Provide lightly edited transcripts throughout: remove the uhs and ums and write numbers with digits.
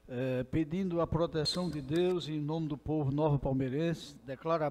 pedindo a proteção de Deus em nome do povo nova palmeirense, declaro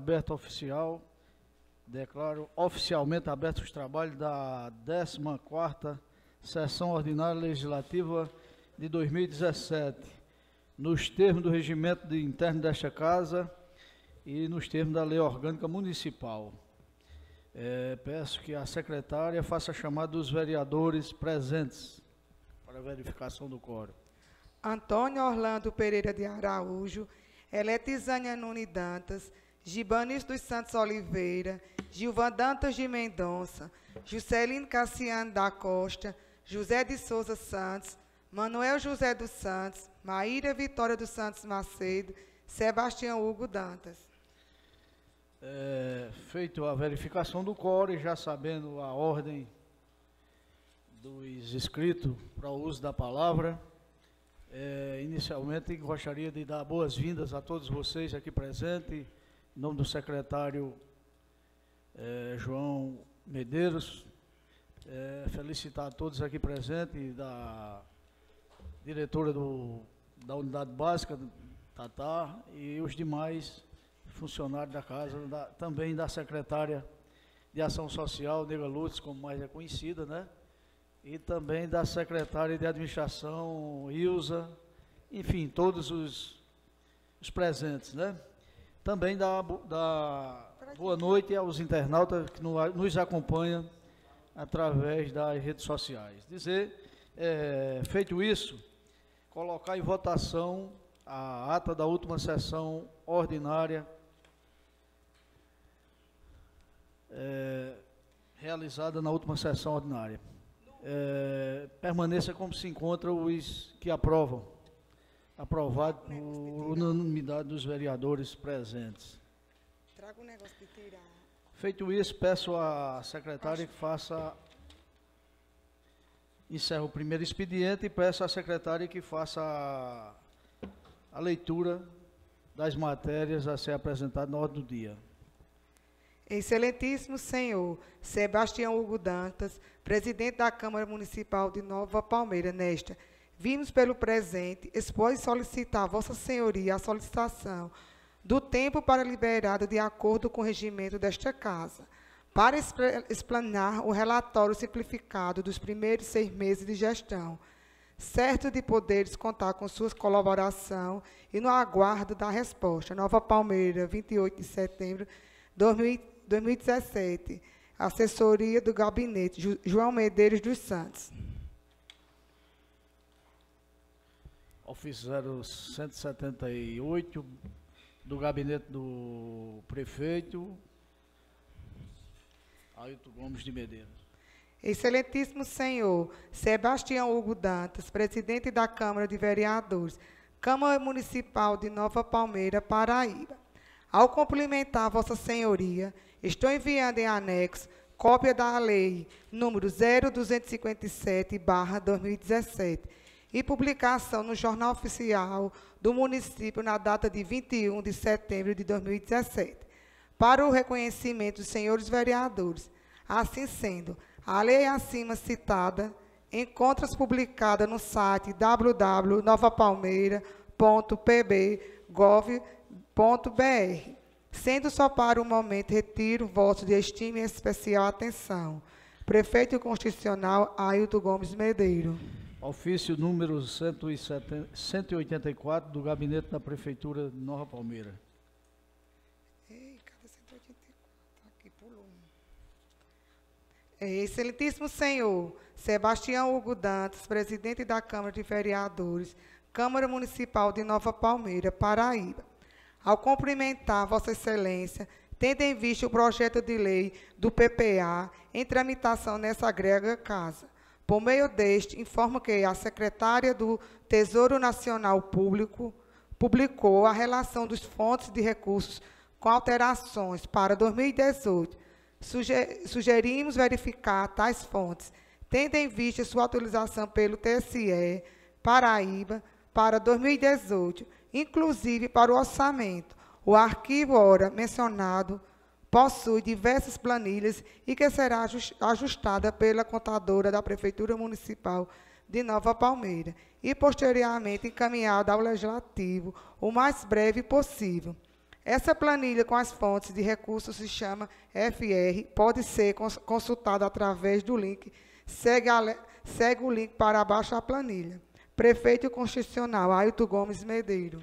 oficialmente abertos os trabalhos da 14ª Sessão Ordinária Legislativa de 2017, nos termos do regimento interno desta Casa e nos termos da Lei Orgânica Municipal. Peço que a secretária faça a chamada dos vereadores presentes para a verificação do quórum. Antônio Orlando Pereira de Araújo, Eletizânia Nune Dantas, Gibanis dos Santos Oliveira, Gilvan Dantas de Mendonça, Juscelino Cassiano da Costa, José de Souza Santos, Manuel José dos Santos, Maíra Vitória dos Santos Macedo, Sebastião Hugo Dantas. Feito a verificação do quórum, já sabendo a ordem dos inscritos para o uso da palavra, inicialmente gostaria de dar boas-vindas a todos vocês aqui presentes, em nome do secretário João Medeiros, felicitar a todos aqui presentes e da diretora da Unidade Básica, Tatá, e os demais funcionários da casa, também da secretária de Ação Social, Nega Lutz, como mais é conhecida, né? E também da secretária de Administração, Ilza, enfim, todos os presentes, né? Também da boa noite aos internautas que nos acompanham através das redes sociais. Feito isso, colocar em votação a ata da última sessão ordinária realizada na última sessão ordinária. Permaneça como se encontram os que aprovam. Aprovado por unanimidade dos vereadores presentes. Traga um negócio de tirar. Feito isso, peço à secretária que encerre o primeiro expediente e peço à secretária que faça a leitura das matérias a ser apresentadas na ordem do dia. Excelentíssimo senhor Sebastião Hugo Dantas, presidente da Câmara Municipal de Nova Palmeira, vimos pelo presente expor e solicitar a Vossa Senhoria a solicitação do tempo para liberado de acordo com o regimento desta Casa, para explanar o relatório simplificado dos primeiros 6 meses de gestão, certo de poderes contar com sua colaboração e no aguardo da resposta. Nova Palmeira, 28 de setembro de 2017. Assessoria do Gabinete, João Medeiros dos Santos. Ofício 0178, do Gabinete do Prefeito, Ailton Gomes de Medeiros. Excelentíssimo senhor Sebastião Hugo Dantas, presidente da Câmara de Vereadores, Câmara Municipal de Nova Palmeira, Paraíba. Ao cumprimentar Vossa Senhoria, estou enviando em anexo cópia da Lei número 0257/2017 e publicação no Jornal Oficial do Município na data de 21 de setembro de 2017, para o reconhecimento dos senhores vereadores. Assim sendo, a lei acima citada encontra-se publicada no site www.novapalmeira.pb.gov.br. Sendo só para o momento, retiro voto de estima e especial atenção. Prefeito Constitucional Ailton Gomes Medeiros. Ofício número 184 do Gabinete da Prefeitura de Nova Palmeira. Ei, cadê 184? Aqui, pulou. Excelentíssimo senhor Sebastião Hugo Dantas, presidente da Câmara de Vereadores, Câmara Municipal de Nova Palmeira, Paraíba. Ao cumprimentar Vossa Excelência, tendo em vista o projeto de lei do PPA em tramitação nessa agrega Casa. Por meio deste, informo que a secretária do Tesouro Nacional Público publicou a relação dos fontes de recursos com alterações para 2018. Sugerimos verificar tais fontes, tendo em vista sua atualização pelo TSE Paraíba para 2018, inclusive para o orçamento. O arquivo ora mencionado possui diversas planilhas e que será ajustada pela contadora da Prefeitura Municipal de Nova Palmeira e, posteriormente, encaminhada ao Legislativo o mais breve possível. Essa planilha com as fontes de recursos se chama FR, pode ser consultada através do link, segue o link para baixo a planilha. Prefeito Constitucional, Ailton Gomes Medeiro.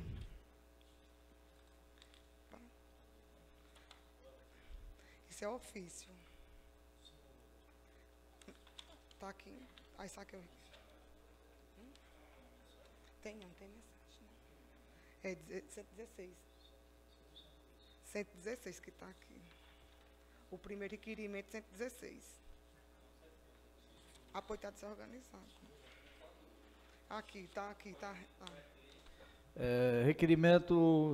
Isso é ofício. Está aqui. Aí saque eu. Tem mensagem. É 116. 116 que está aqui. O primeiro requerimento, 116. Apoio está desorganizado. Aqui, está aqui, está. Requerimento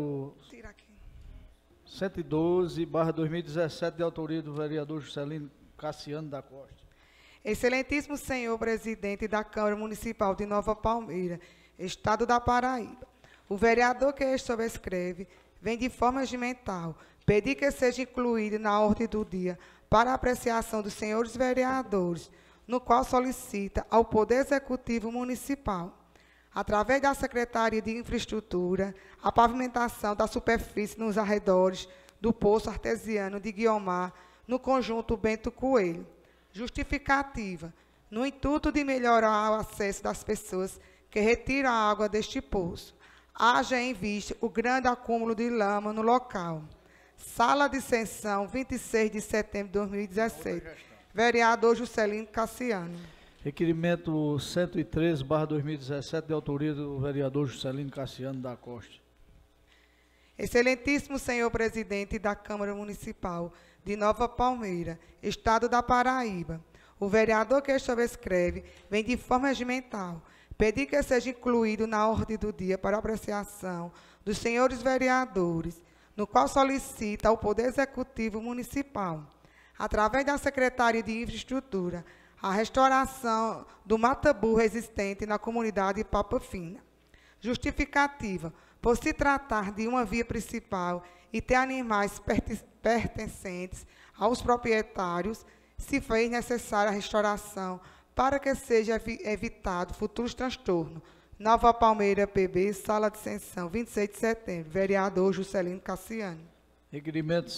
112/2017, de autoria do vereador Juscelino Cassiano da Costa. Excelentíssimo senhor presidente da Câmara Municipal de Nova Palmeira, Estado da Paraíba, o vereador que este sobrescreve vem de forma regimental pedir que seja incluído na ordem do dia para apreciação dos senhores vereadores, no qual solicita ao Poder Executivo Municipal, através da Secretaria de Infraestrutura, a pavimentação da superfície nos arredores do Poço Artesiano de Guiomar, no conjunto Bento Coelho. Justificativa: no intuito de melhorar o acesso das pessoas que retiram a água deste poço, haja em vista o grande acúmulo de lama no local. Sala de sessão, 26 de setembro de 2017. Vereador Juscelino Cassiano. Requerimento 113/2017, de autoria do vereador Juscelino Cassiano da Costa. Excelentíssimo senhor presidente da Câmara Municipal de Nova Palmeira, Estado da Paraíba, o vereador que sobrescreve vem de forma regimental pedir que seja incluído na ordem do dia para apreciação dos senhores vereadores, no qual solicita ao Poder Executivo Municipal, através da Secretaria de Infraestrutura, a restauração do mata-burro existente na comunidade Papa Fina. Justificativa: por se tratar de uma via principal e ter animais pertencentes aos proprietários, se fez necessária a restauração para que seja evitado futuros transtornos. Nova Palmeira, PB, Sala de Sessão, 26 de setembro. Vereador Juscelino Cassiano. Requerimento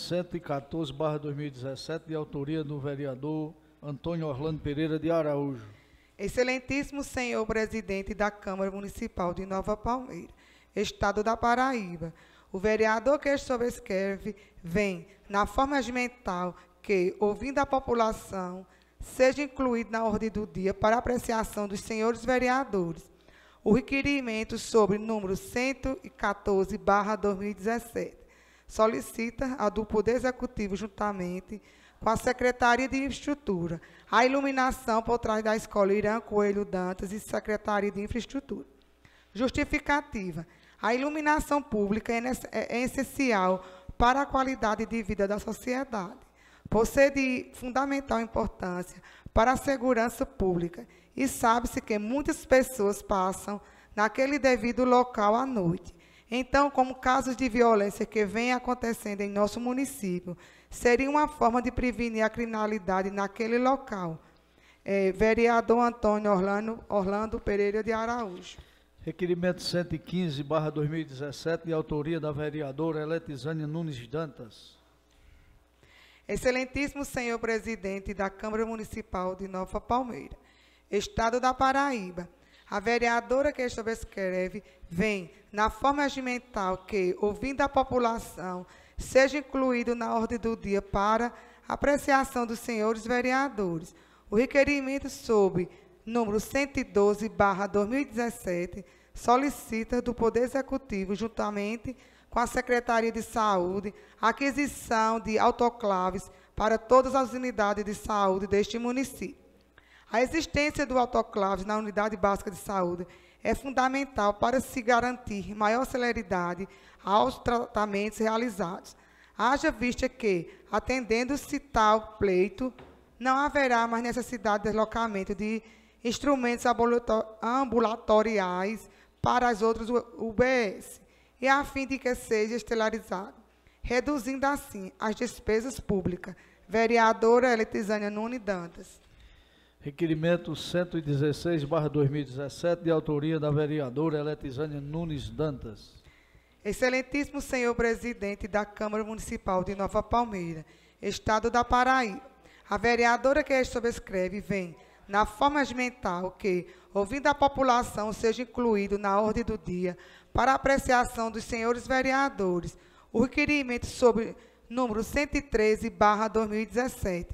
114/2017, de autoria do vereador Antônio Orlando Pereira de Araújo. Excelentíssimo senhor presidente da Câmara Municipal de Nova Palmeira, Estado da Paraíba, o vereador que sobrescreve vem, na forma regimental, que, ouvindo a população, seja incluído na ordem do dia para apreciação dos senhores vereadores o requerimento sobre número 114/2017. Solicita a do Poder Executivo, juntamente com a Secretaria de Infraestrutura, a iluminação por trás da Escola Irã Coelho Dantas e Secretaria de Infraestrutura. Justificativa: a iluminação pública é essencial para a qualidade de vida da sociedade, por ser de fundamental importância para a segurança pública, e sabe-se que muitas pessoas passam naquele devido local à noite. Então, como casos de violência que vêm acontecendo em nosso município, seria uma forma de prevenir a criminalidade naquele local. Vereador Antônio Orlando Pereira de Araújo. Requerimento 115/2017, de autoria da vereadora Eletizânia Nunes Dantas. Excelentíssimo senhor presidente da Câmara Municipal de Nova Palmeira, Estado da Paraíba, a vereadora que sobrescreve vem, na forma regimental, que, ouvindo a população, seja incluído na ordem do dia para apreciação dos senhores vereadores o requerimento sob número 112/2017, solicita do Poder Executivo, juntamente com a Secretaria de Saúde, a aquisição de autoclaves para todas as unidades de saúde deste município. A existência do autoclaves na unidade básica de saúde é fundamental para se garantir maior celeridade aos tratamentos realizados. Haja vista que, atendendo-se tal pleito, não haverá mais necessidade de deslocamento de instrumentos ambulatoriais para as outras UBS, e a fim de que seja estelarizado, reduzindo assim as despesas públicas. Vereadora Eletizânia Nunes Dantas. Requerimento 116/2017, de autoria da vereadora Eletisânia Nunes Dantas. Excelentíssimo senhor presidente da Câmara Municipal de Nova Palmeira, Estado da Paraíba, a vereadora que subscreve vem, na forma regimental, que, ouvindo a população, seja incluído na ordem do dia, para apreciação dos senhores vereadores, o requerimento sobre número 113/2017,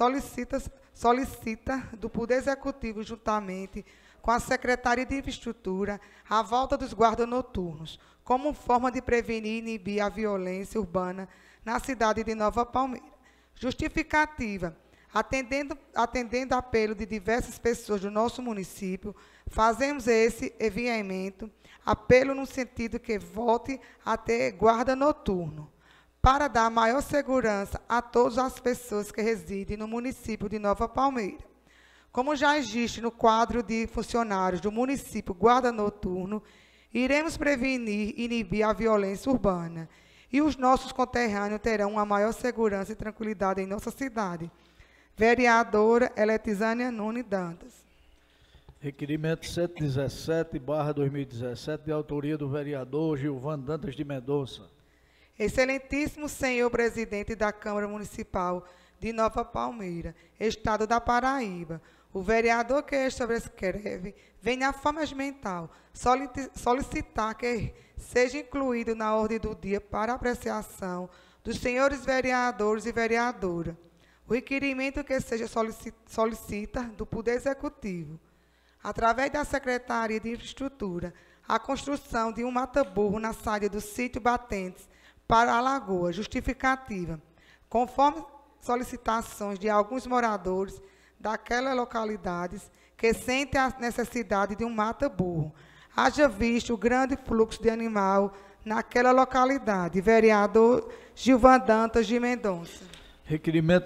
solicita do Poder Executivo, juntamente com a Secretaria de Infraestrutura, a volta dos guardas noturnos, como forma de prevenir e inibir a violência urbana na cidade de Nova Palmeira. Justificativa: atendendo apelo de diversas pessoas do nosso município, fazemos esse enviamento, apelo no sentido que volte a ter guarda noturno, para dar maior segurança a todas as pessoas que residem no município de Nova Palmeira. Como já existe no quadro de funcionários do município guarda noturno, iremos prevenir e inibir a violência urbana, e os nossos conterrâneos terão uma maior segurança e tranquilidade em nossa cidade. Vereadora Eletisânia Nunes Dantas. Requerimento 117/2017, de autoria do vereador Gilvan Dantas de Mendonça. Excelentíssimo senhor presidente da Câmara Municipal de Nova Palmeira, Estado da Paraíba, o vereador que sobrescreve vem na forma regimental solicitar que seja incluído na ordem do dia para apreciação dos senhores vereadores e vereadora o requerimento que seja solicita do Poder Executivo, através da Secretaria de Infraestrutura, a construção de um mata-burro na saída do sítio Batentes para a Lagoa, justificativa, conforme solicitações de alguns moradores daquelas localidades que sentem a necessidade de um mata-burro, haja visto o grande fluxo de animal naquela localidade. Vereador Gilvan Dantas de Mendonça. Requerimento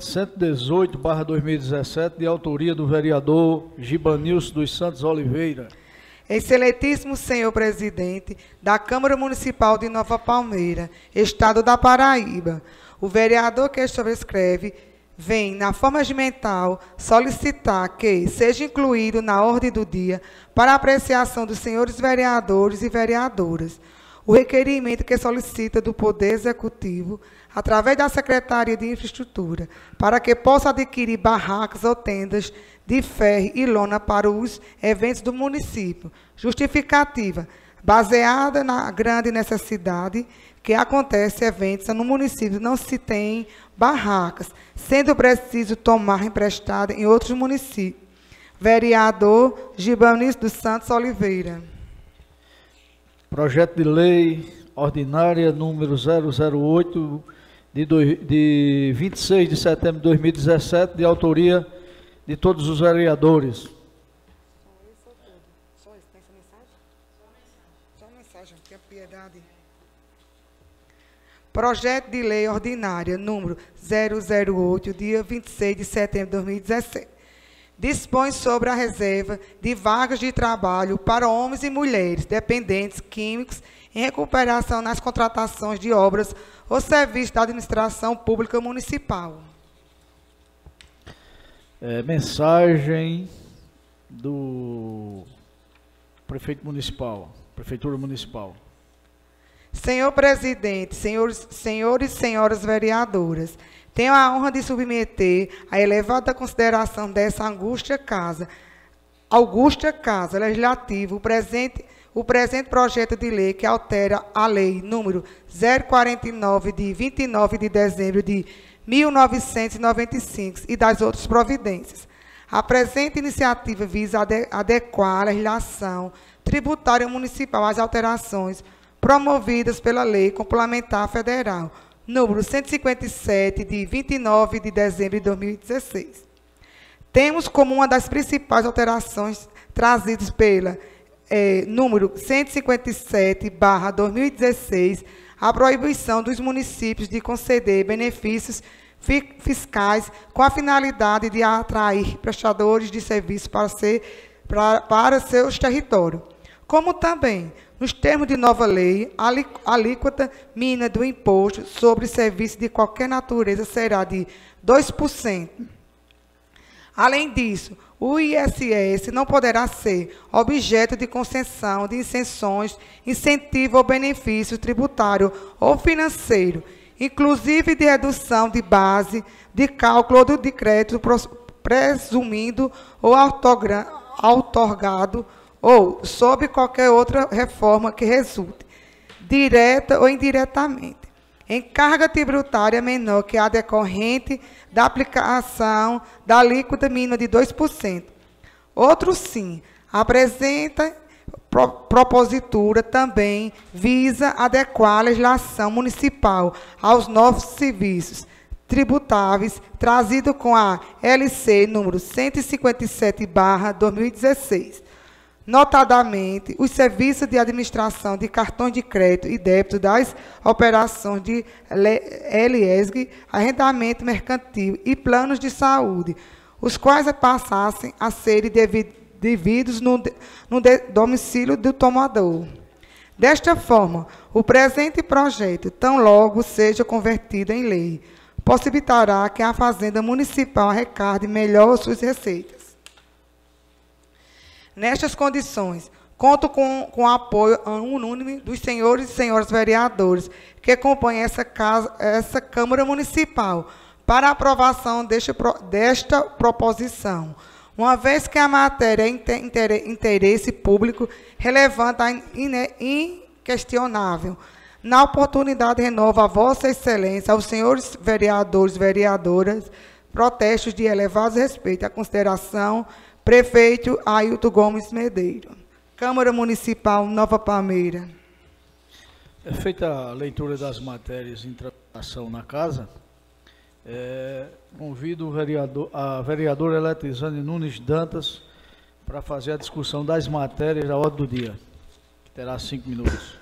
118/2017, de autoria do vereador Gibanilson dos Santos Oliveira. Excelentíssimo senhor presidente da Câmara Municipal de Nova Palmeira, Estado da Paraíba, o vereador que sobrescreve vem, na forma regimental, solicitar que seja incluído na ordem do dia, para apreciação dos senhores vereadores e vereadoras, o requerimento que solicita do Poder Executivo, através da Secretaria de Infraestrutura, para que possa adquirir barracas ou tendas de ferro e lona para os eventos do município. Justificativa: baseada na grande necessidade que acontece eventos no município, não se tem barracas, sendo preciso tomar emprestada em outros municípios. Vereador Gibanilson dos Santos Oliveira. Projeto de lei ordinária número 008, de 26 de setembro de 2017, de autoria de todos os vereadores. Só isso, tem essa mensagem? Só mensagem, tenha piedade. Projeto de lei ordinária número 008, dia 26 de setembro de 2017. Dispõe sobre a reserva de vagas de trabalho para homens e mulheres dependentes químicos em recuperação nas contratações de obras ou serviços da administração pública municipal. Mensagem do prefeito municipal, prefeitura municipal. Senhor presidente, senhores e senhoras vereadoras, tenho a honra de submeter à elevada consideração dessa augusta casa legislativa o presente projeto de lei que altera a lei número 049, de 29 de dezembro de 1995 e das outras providências. A presente iniciativa visa adequar a legislação tributária municipal às alterações promovidas pela Lei Complementar Federal, número 157, de 29 de dezembro de 2016. Temos como uma das principais alterações trazidas pela número 157/2016, a proibição dos municípios de conceder benefícios fiscais com a finalidade de atrair prestadores de serviços para seus territórios. Como também, nos termos de nova lei, a alíquota mínima do imposto sobre serviços de qualquer natureza será de 2%. Além disso, O ISS não poderá ser objeto de concessão de isenções, incentivo ou benefício tributário ou financeiro, inclusive de redução de base de cálculo do decreto presumindo ou outorgado ou sob qualquer outra reforma que resulte, direta ou indiretamente, em carga tributária menor que a decorrente da aplicação da alíquota mínima de 2%. Outro sim, apresenta propositura também visa adequar a legislação municipal aos novos serviços tributáveis, trazido com a LC número 157/2016. Notadamente, os serviços de administração de cartões de crédito e débito das operações de LESG, arrendamento mercantil e planos de saúde, os quais passassem a serem devidos no domicílio do tomador. Desta forma, o presente projeto, tão logo seja convertido em lei, possibilitará que a Fazenda Municipal arrecade melhor suas receitas. Nestas condições, conto com o apoio unânime dos senhores e senhoras vereadores que compõem essa Câmara Municipal para a aprovação desta proposição, uma vez que a matéria é interesse público relevante e inquestionável. Na oportunidade, renovo a Vossa Excelência, aos senhores vereadores e vereadoras, protestos de elevado respeito e consideração, Prefeito Ailton Gomes Medeiro. Câmara Municipal Nova Palmeira. É feita a leitura das matérias em tramitação na casa. Convido a vereadora Eletrizane Nunes Dantas para fazer a discussão das matérias da ordem do dia, que terá 5 minutos.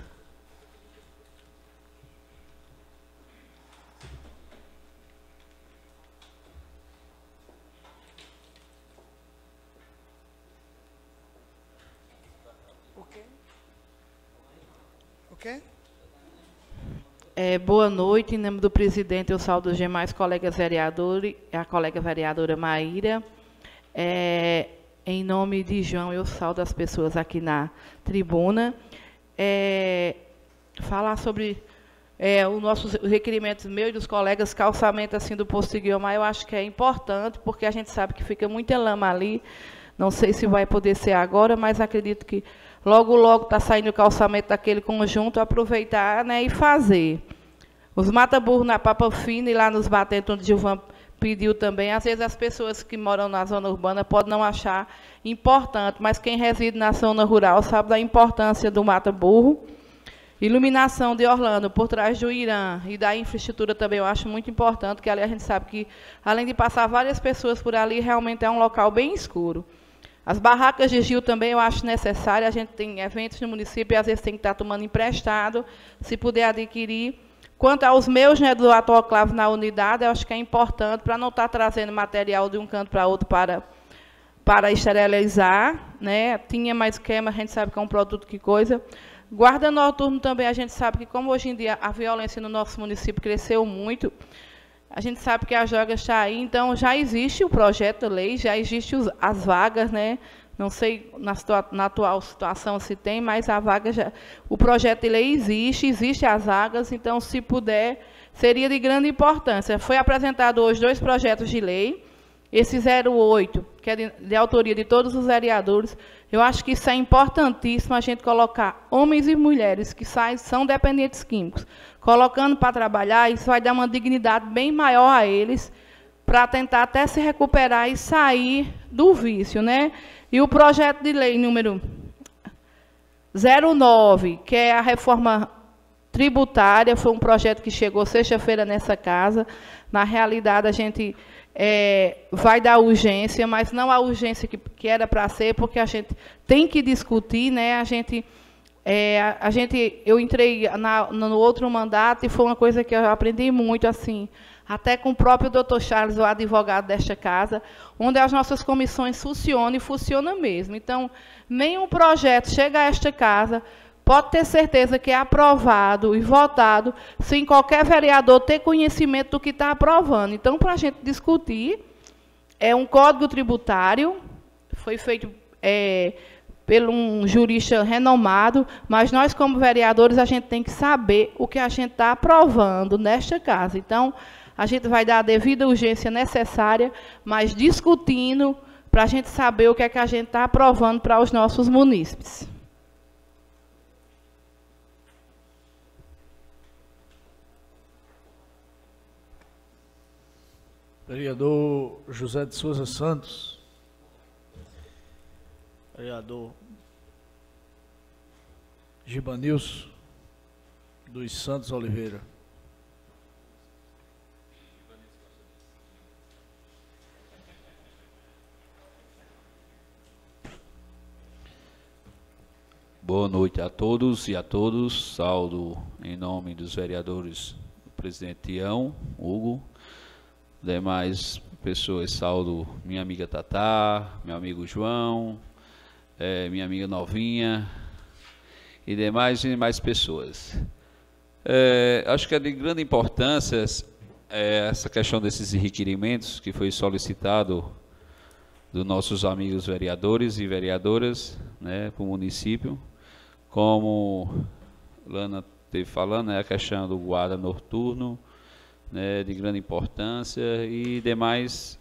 Boa noite, em nome do presidente, eu saúdo os demais colegas vereadores, a colega vereadora Maíra. Em nome de João, eu saúdo as pessoas aqui na tribuna. Falar sobre os nossos requerimentos, meus e dos colegas, calçamento assim do posto Guiomar, eu acho que é importante, porque a gente sabe que fica muita lama ali. Não sei se vai poder ser agora, mas acredito que logo, logo está saindo o calçamento daquele conjunto, aproveitar, né, e fazer. Os mata-burro na Papa Fina e lá nos batentes, onde Gilvan pediu também. Às vezes as pessoas que moram na zona urbana podem não achar importante, mas quem reside na zona rural sabe da importância do mata-burro. Iluminação de Orlando, por trás do Irã e da infraestrutura também eu acho muito importante, que ali a gente sabe que, além de passar várias pessoas por ali, realmente é um local bem escuro. As barracas de Gil também eu acho necessário, a gente tem eventos no município e às vezes tem que estar tomando emprestado, se puder adquirir. Quanto aos meus, né, do autoclave na unidade, eu acho que é importante para não estar trazendo material de um canto para outro para esterilizar, né? Tinha mais queima, a gente sabe que é um produto que coisa. Guarda noturno também, a gente sabe que como hoje em dia a violência no nosso município cresceu muito, a gente sabe que a joga está aí, então já existe o projeto de lei, já existem as vagas, né? Não sei na atual situação se tem, mas a vaga o projeto de lei existe as vagas, então se puder, seria de grande importância. Foi apresentado hoje 2 projetos de lei, esse 08, que é de autoria de todos os vereadores. Eu acho que isso é importantíssimo, a gente colocar homens e mulheres que são dependentes químicos, colocando para trabalhar, isso vai dar uma dignidade bem maior a eles, para tentar até se recuperar e sair do vício, né? E o projeto de lei número 09, que é a reforma tributária, foi um projeto que chegou sexta-feira nessa casa. Na realidade, a gente vai dar urgência, mas não a urgência que era para ser, porque a gente tem que discutir, né? Eu entrei no outro mandato e foi uma coisa que eu aprendi muito, assim, até com o próprio doutor Charles, o advogado desta casa, onde as nossas comissões funcionam e funcionam mesmo. Então, nenhum projeto chega a esta casa, pode ter certeza que é aprovado e votado, sem qualquer vereador ter conhecimento do que está aprovando. Então, para a gente discutir, é um código tributário, foi feito por um jurista renomado, mas nós, como vereadores, a gente tem que saber o que a gente está aprovando nesta casa. Então, a gente vai dar a devida urgência necessária, mas discutindo para a gente saber o que é que a gente está aprovando para os nossos munícipes. Vereador José de Souza Santos. Vereador Gibanilson dos Santos Oliveira. Boa noite a todos e a todos. Saúdo em nome dos vereadores, o presidente Tião, Hugo, demais pessoas, saúdo minha amiga Tatá, meu amigo João, minha amiga Novinha e demais pessoas. Acho que é de grande importância essa questão desses requerimentos que foi solicitado dos nossos amigos vereadores e vereadoras, né, para o município. Como Lana esteve falando, a questão do guarda noturno, né, de grande importância, e demais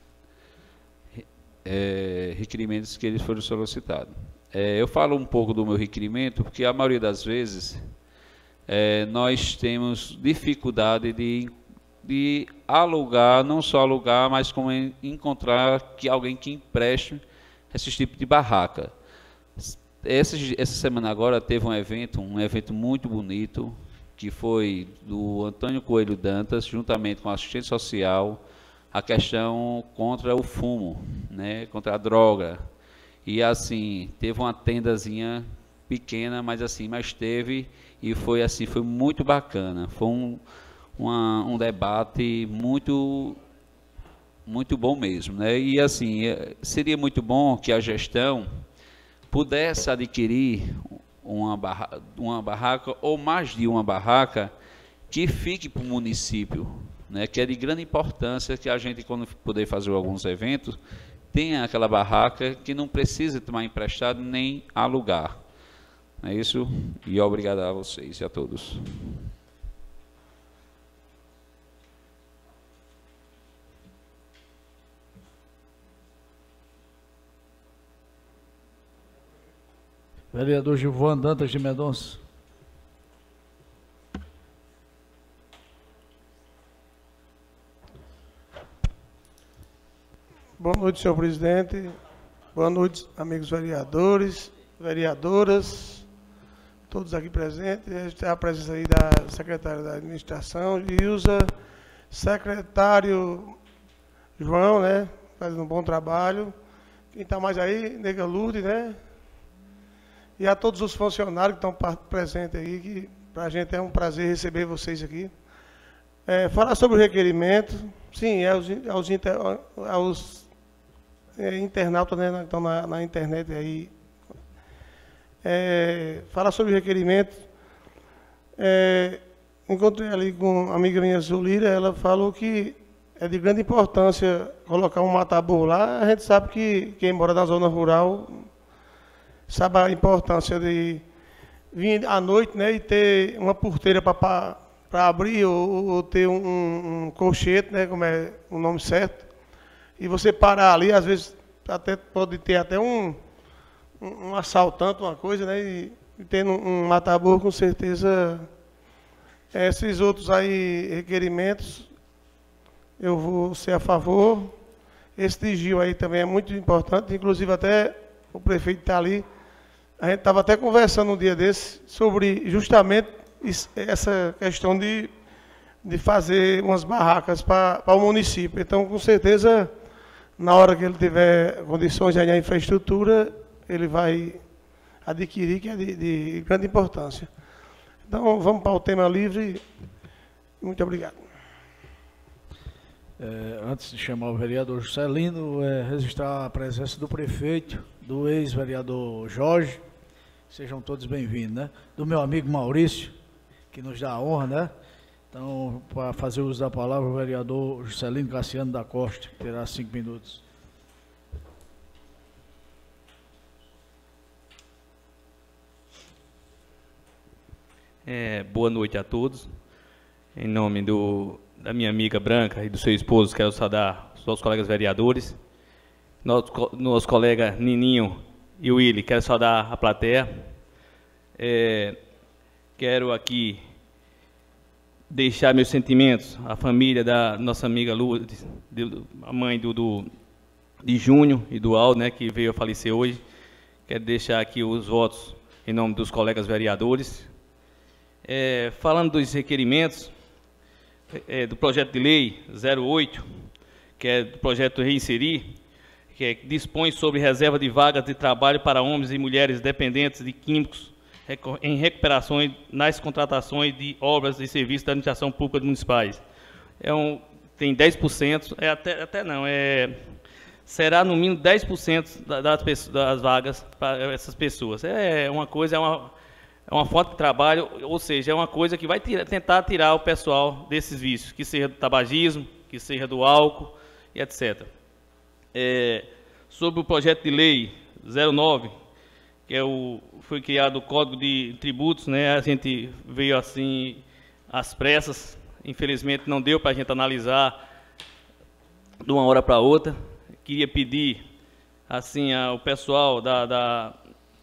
requerimentos que eles foram solicitados. Eu falo um pouco do meu requerimento, porque a maioria das vezes nós temos dificuldade de alugar, não só alugar, mas como encontrar alguém que empreste esse tipo de barraca. Essa semana agora teve um evento muito bonito, que foi do Antônio Coelho Dantas, juntamente com a assistente social, a questão contra o fumo, né, contra a droga. E assim, teve uma tendazinha pequena, mas teve, e foi assim, foi muito bacana. Foi um debate muito bom mesmo, né? E assim, seria muito bom que a gestão pudesse adquirir uma barraca ou mais de uma barraca que fique para o município, né? Que é de grande importância que a gente, quando puder fazer alguns eventos, tenha aquela barraca que não precisa tomar emprestado nem alugar. É isso, e obrigado a vocês e a todos. Vereador Gilvan Dantas de Mendonça. Boa noite, senhor presidente. Boa noite, amigos vereadores, vereadoras, todos aqui presentes. A gente tem a presença aí da secretária da administração, Ilza, secretário João, né, fazendo um bom trabalho. Quem está mais aí, Nega Lourdes, né? E a todos os funcionários que estão presentes aí, que para a gente é um prazer receber vocês aqui. Falar sobre o requerimento, sim, aos internautas, né, que estão na internet aí. Falar sobre o requerimento, encontrei ali com a amiga minha Zulira, ela falou que é de grande importância colocar um mataburro lá. A gente sabe que quem mora na zona rural sabe a importância de vir à noite, né, e ter uma porteira para abrir, ou ter um colchete, né, como é o nome certo, e você parar ali, às vezes até pode ter até um assaltante, uma coisa, né, e tendo um mataburro, com certeza, esses outros aí requerimentos, eu vou ser a favor. Esse de Gil aí também é muito importante, inclusive até o prefeito está ali. A gente estava até conversando um dia desse sobre justamente essa questão de fazer umas barracas para o município. Então, com certeza, na hora que ele tiver condições de ganhar infraestrutura, ele vai adquirir, que é de grande importância. Então, vamos para o tema livre. Muito obrigado. Antes de chamar o vereador Juscelino, registrar a presença do prefeito, do ex-vereador Jorge, sejam todos bem-vindos, né? Do meu amigo Maurício, que nos dá a honra, né? Então, para fazer uso da palavra, o vereador Juscelino Cassiano da Costa, que terá 5 minutos. Boa noite a todos. Em nome da minha amiga Branca e do seu esposo, quero saudar os nossos colegas vereadores, nosso colega Nininho e o Willy, quero saudar a plateia. Quero aqui deixar meus sentimentos à família da nossa amiga Lourdes, a mãe de Júnior e do Aldo, né, que veio a falecer hoje. Quero deixar aqui os votos em nome dos colegas vereadores. Falando dos requerimentos do projeto de lei 08, que é do projeto Reinserir, que dispõe sobre reserva de vagas de trabalho para homens e mulheres dependentes de químicos em recuperações nas contratações de obras e serviços da administração pública municipais. Tem 10%, será no mínimo 10% das vagas para essas pessoas. É uma fonte de trabalho, ou seja, é uma coisa que vai tentar tirar o pessoal desses vícios, que seja do tabagismo, que seja do álcool e etc. Sobre o projeto de lei 09, que foi criado o Código de Tributos, né? A gente veio assim às pressas, infelizmente não deu para a gente analisar de uma hora para outra. Queria pedir assim ao pessoal da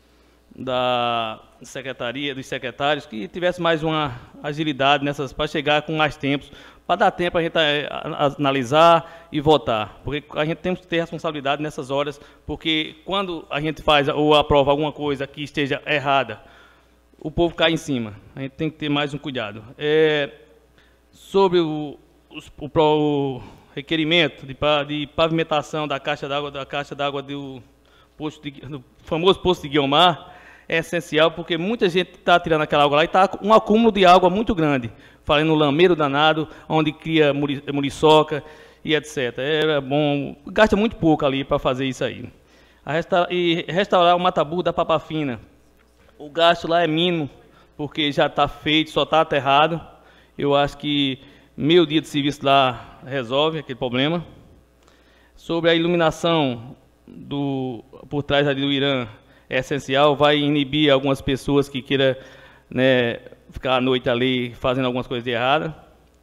secretaria, dos secretários, que tivesse mais uma agilidade para chegar com mais tempos, para dar tempo a gente analisar e votar, porque a gente tem que ter responsabilidade nessas horas, porque quando a gente faz ou aprova alguma coisa que esteja errada, o povo cai em cima. A gente tem que ter mais um cuidado. Sobre o requerimento de pavimentação da caixa d'água do famoso posto de Guiomar, é essencial, porque muita gente está tirando aquela água lá e está um acúmulo de água muito grande, falando no lameiro danado, onde cria muriçoca e etc. É bom, gasta muito pouco ali para fazer isso aí. E restaurar o mataburro da Papa Fina. O gasto lá é mínimo, porque já está feito, só está aterrado. Eu acho que meio dia de serviço lá resolve aquele problema. Sobre a iluminação por trás ali do Irã, é essencial, vai inibir algumas pessoas que queiram, né, ficar à noite ali fazendo algumas coisas de errada.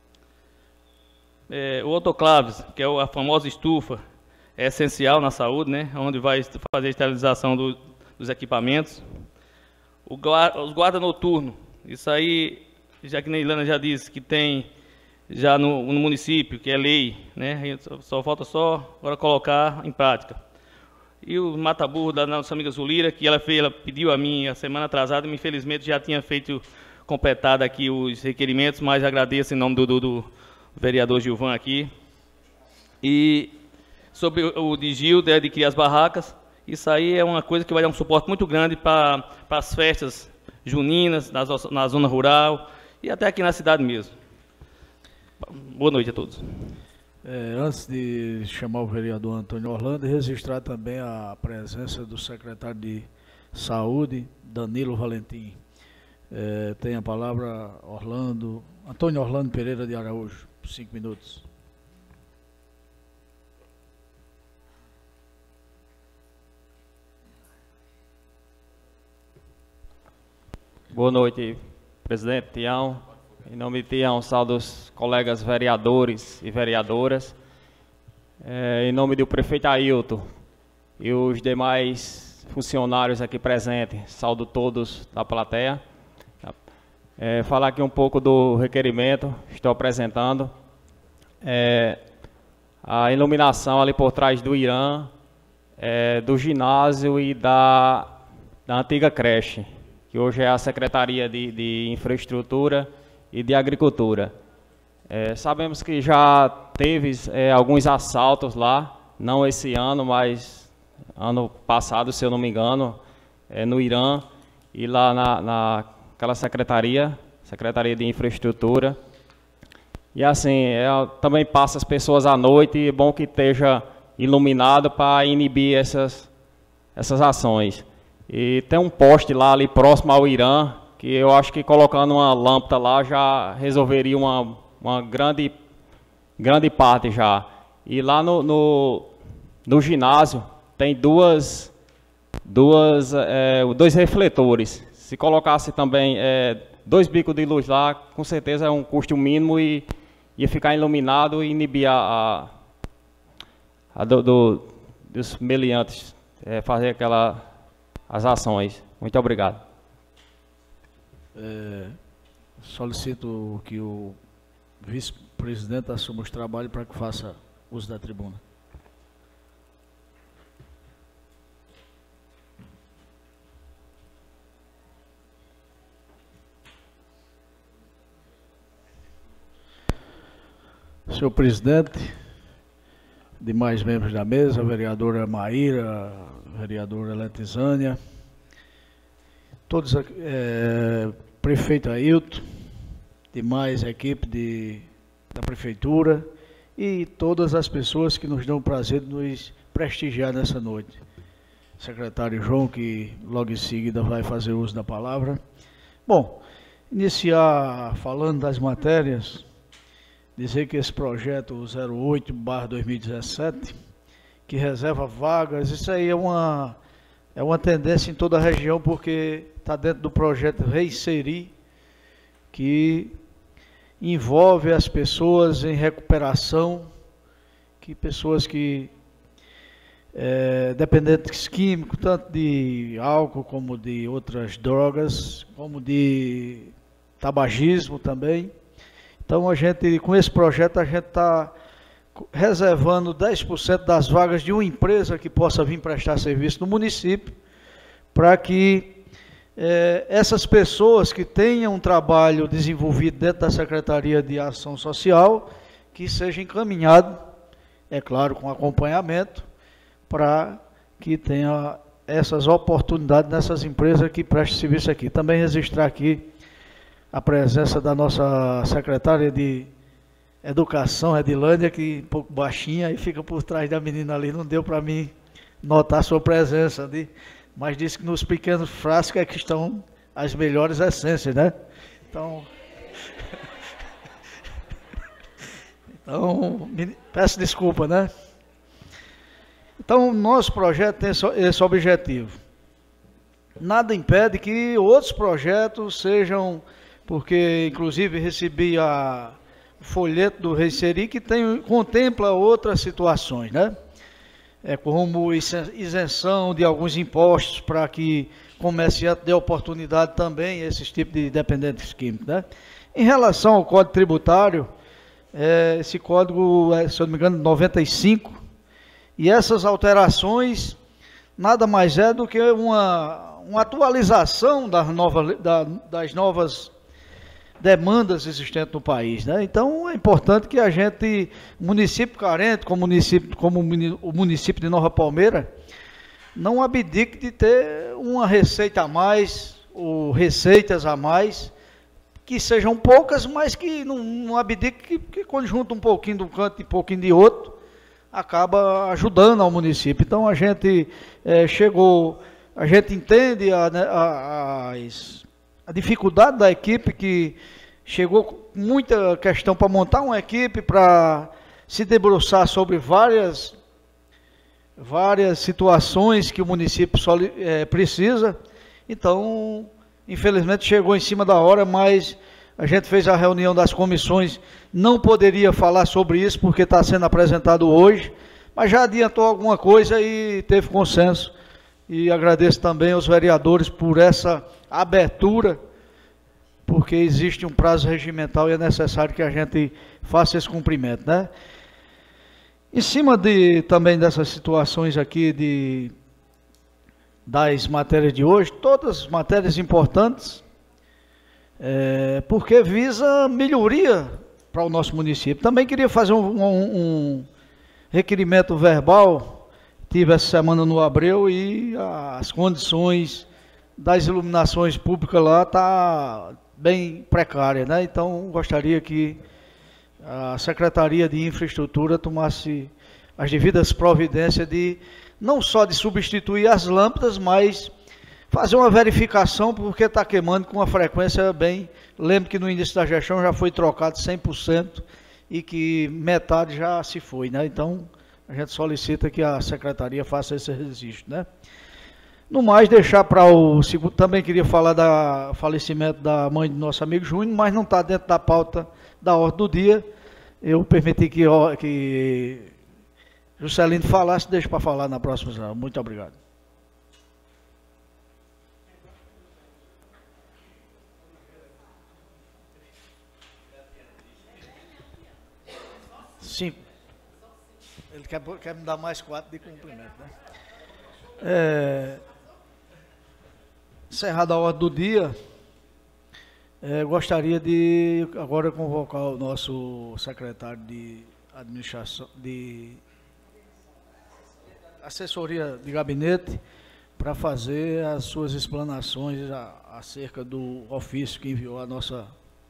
O autoclaves, que é a famosa estufa, é essencial na saúde, né, onde vai fazer a esterilização dos equipamentos. Os guardas noturnos, isso aí, já que a Neilana já disse que tem já no município, que é lei, né, só falta agora colocar em prática. E o mataburro da nossa amiga Zulira, que ela pediu a mim a semana atrasada, infelizmente já tinha completado aqui os requerimentos, mas agradeço em nome do vereador Gilvan aqui. E sobre o de Gilda, de criar as barracas, isso aí é uma coisa que vai dar um suporte muito grande para as festas juninas, na zona rural e até aqui na cidade mesmo. Boa noite a todos. Antes de chamar o vereador Antônio Orlando, registrar também a presença do secretário de Saúde, Danilo Valentim. Tem a palavra Antônio Orlando Pereira de Araújo, 5 minutos. Boa noite, presidente Tião. Em nome de Tião, saúdo os colegas vereadores e vereadoras. Em nome do prefeito Ailton e os demais funcionários aqui presentes, saúdo todos da plateia. Falar aqui um pouco do requerimento, estou apresentando. A iluminação ali por trás do Irã, do ginásio e da antiga creche, que hoje é a Secretaria de Infraestrutura e de Agricultura. Sabemos que já teve alguns assaltos lá, não esse ano, mas ano passado, se eu não me engano, no Irã, e lá naquela Secretaria de Infraestrutura. E assim, também passa as pessoas à noite, e é bom que esteja iluminado para inibir essas ações. E tem um poste lá ali próximo ao Irã, que eu acho que colocando uma lâmpada lá já resolveria uma grande parte já. E lá no ginásio tem dois refletores. Se colocasse também 2 bicos de luz lá, com certeza é um custo mínimo e ia ficar iluminado e inibir dos meliantes, fazer as ações. Muito obrigado. Solicito que o vice-presidente assuma os trabalhos para que faça uso da tribuna. Senhor presidente, demais membros da mesa, a vereadora Maíra, a vereadora Letizânia, todos, prefeito Ailton, demais equipe da prefeitura e todas as pessoas que nos dão o prazer de nos prestigiar nessa noite. Secretário João, que logo em seguida vai fazer uso da palavra. Bom, iniciar falando das matérias, dizer que esse projeto 08/2017, que reserva vagas, isso aí é uma tendência em toda a região, porque está dentro do projeto Reinserir, que envolve as pessoas em recuperação, que pessoas que dependentes químicos, tanto de álcool como de outras drogas, como de tabagismo também. Então, com esse projeto, a gente está reservando 10% das vagas de uma empresa que possa vir prestar serviço no município, para que essas pessoas que tenham um trabalho desenvolvido dentro da Secretaria de Ação Social, que seja encaminhado, é claro, com acompanhamento, para que tenha essas oportunidades nessas empresas que prestam serviço aqui. Também registrar aqui a presença da nossa secretária de Educação, Edilânia, que um pouco baixinha, e fica por trás da menina ali, não deu para mim notar a sua presença, mas disse que nos pequenos frascos é que estão as melhores essências, né? Então, peço desculpa, né? Então, nosso projeto tem esse objetivo. Nada impede que outros projetos sejam, porque inclusive recebi o folheto do Reinserir, que contempla outras situações, né? Como isenção de alguns impostos para que comerciante dê oportunidade também a esses tipos de dependentes químicos, né? Em relação ao Código Tributário, esse código se eu não me engano, 95, e essas alterações nada mais é do que uma atualização das novas demandas existentes no país, né? Então é importante que a gente, município carente, como o município de Nova Palmeira, não abdique de ter uma receita a mais, ou receitas a mais, que sejam poucas, mas que não abdique, que quando junta um pouquinho de um canto e um pouquinho de outro, acaba ajudando ao município. Então a gente a gente entende a dificuldade da equipe, que chegou com muita questão para montar uma equipe, para se debruçar sobre várias situações que o município precisa. Então, infelizmente chegou em cima da hora, mas a gente fez a reunião das comissões, não poderia falar sobre isso porque está sendo apresentado hoje, mas já adiantou alguma coisa e teve consenso. E agradeço também aos vereadores por essa abertura, porque existe um prazo regimental e é necessário que a gente faça esse cumprimento, né? Em cima também dessas situações aqui das matérias de hoje, todas matérias importantes, porque visa melhoria para o nosso município. Também queria fazer um requerimento verbal. Tive essa semana no Abreu e as condições das iluminações públicas lá tá bem precária, né? Então gostaria que a Secretaria de Infraestrutura tomasse as devidas providências não só de substituir as lâmpadas, mas fazer uma verificação, porque está queimando com uma frequência bem... Lembro que no início da gestão já foi trocado 100% e que metade já se foi, né? Então a gente solicita que a Secretaria faça esse registro, né? No mais, deixar para o segundo, também queria falar do falecimento da mãe do nosso amigo Júnior, mas não está dentro da pauta da ordem do dia. Eu permiti que Juscelino falasse, deixa para falar na próxima sessão. Muito obrigado. Sim. Ele quer me dar mais 4 de cumprimento, né? Encerrada a ordem do dia, gostaria de agora convocar o nosso secretário de administração, de assessoria de gabinete, para fazer as suas explanações acerca do ofício que enviou a nossa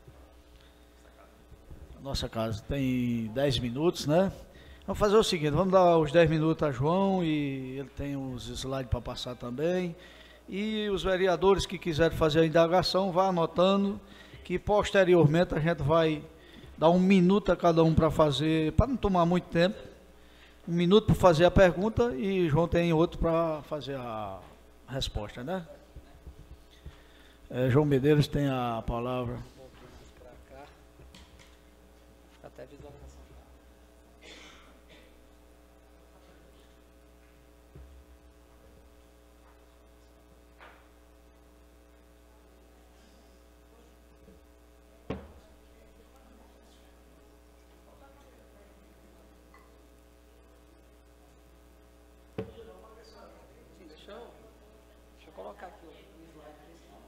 casa. Tem 10 minutos, né? Vamos fazer o seguinte, vamos dar os 10 minutos a João, e ele tem os slides para passar também. E os vereadores que quiserem fazer a indagação, vá anotando, que posteriormente a gente vai dar 1 minuto a cada um para fazer, para não tomar muito tempo. 1 minuto para fazer a pergunta e João tem outro para fazer a resposta, né? João Medeiros tem a palavra. Até visualização. Deixa eu colocar aqui o slide.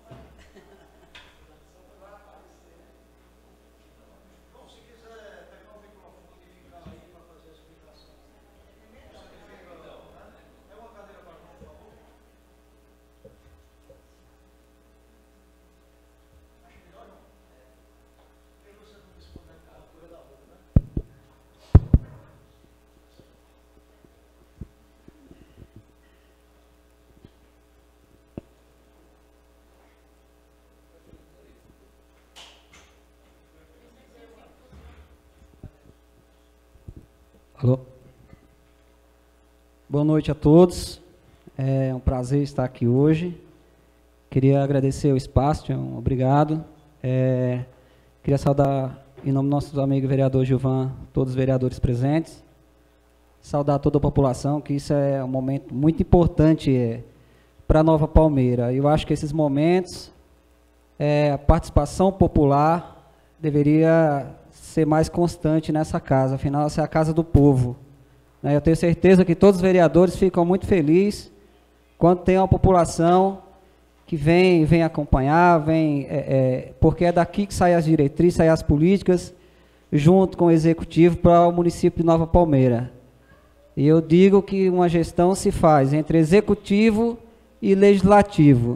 Alô? Boa noite a todos. É um prazer estar aqui hoje. Queria agradecer o espaço, obrigado. Queria saudar, em nome do nosso amigo vereador Gilvan, todos os vereadores presentes. Saudar toda a população, que isso é um momento muito importante para a Nova Palmeira. Eu acho que esses momentos, a participação popular deveria ser mais constante nessa casa, afinal, essa é a casa do povo. Eu tenho certeza que todos os vereadores ficam muito felizes quando tem uma população que vem acompanhar, porque é daqui que saem as diretrizes, saem as políticas, junto com o executivo para o município de Nova Palmeira. E eu digo que uma gestão se faz entre executivo e legislativo.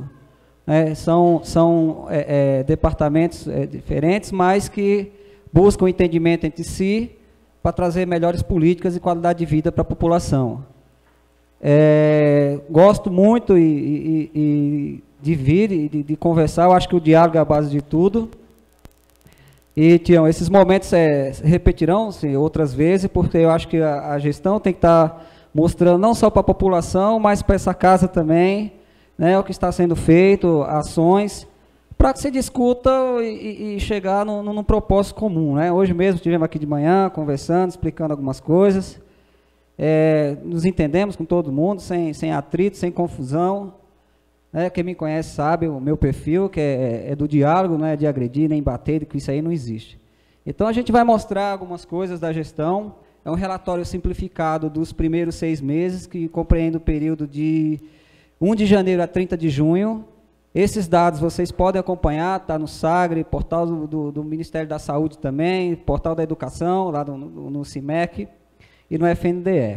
São departamentos diferentes, mas que buscam entendimento entre si para trazer melhores políticas e qualidade de vida para a população. Gosto muito de vir e de conversar, eu acho que o diálogo é a base de tudo. E, Tião, esses momentos repetirão-se outras vezes, porque eu acho que a gestão tem que estar mostrando não só para a população, mas para essa casa também, né, o que está sendo feito, ações, para que se discuta e chegar num propósito comum, né? Hoje mesmo estivemos aqui de manhã, conversando, explicando algumas coisas. Nos entendemos com todo mundo, sem atrito, sem confusão. Quem me conhece sabe o meu perfil, que é do diálogo, não é de agredir, nem bater, que isso aí não existe. Então, a gente vai mostrar algumas coisas da gestão. É um relatório simplificado dos primeiros 6 meses, que compreende o período de 1 de janeiro a 30 de junho. Esses dados vocês podem acompanhar, está no SAGRE, portal do Ministério da Saúde também, portal da Educação, lá no CIMEC e no FNDE.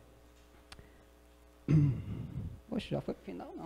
Poxa, já foi para o final, não.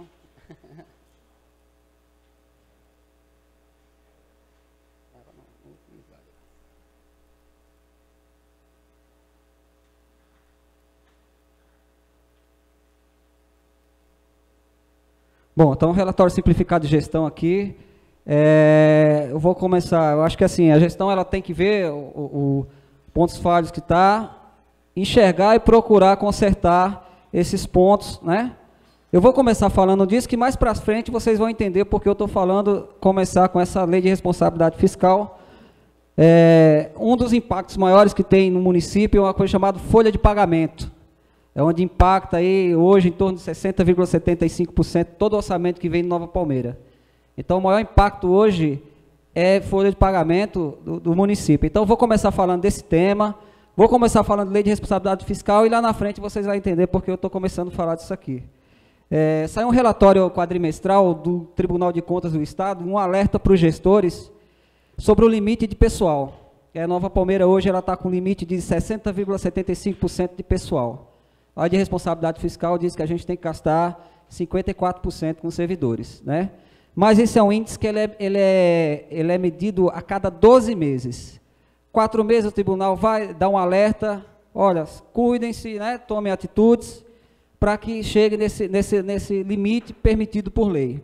Bom, então, relatório simplificado de gestão aqui. Eu vou começar. Eu acho que assim, a gestão ela tem que ver pontos falhos que está, enxergar e procurar consertar esses pontos, né? Eu vou começar falando disso, que mais para frente vocês vão entender porque eu estou falando, começar com essa lei de responsabilidade fiscal. Um dos impactos maiores que tem no município é uma coisa chamada folha de pagamento. É onde impacta aí hoje em torno de 60,75% todo o orçamento que vem de Nova Palmeira. Então, o maior impacto hoje é folha de pagamento do município. Então, vou começar falando desse tema, vou começar falando de lei de responsabilidade fiscal e lá na frente vocês vão entender porque eu estou começando a falar disso aqui. Saiu um relatório quadrimestral do Tribunal de Contas do Estado, um alerta para os gestores sobre o limite de pessoal. A Nova Palmeira hoje ela está com um limite de 60,75% de pessoal. A lei de responsabilidade fiscal diz que a gente tem que gastar 54% com servidores, né? Mas esse é um índice que ele é medido a cada 12 meses. 4 meses o tribunal vai dar um alerta, olha, cuidem-se, né, tomem atitudes para que chegue nesse limite permitido por lei.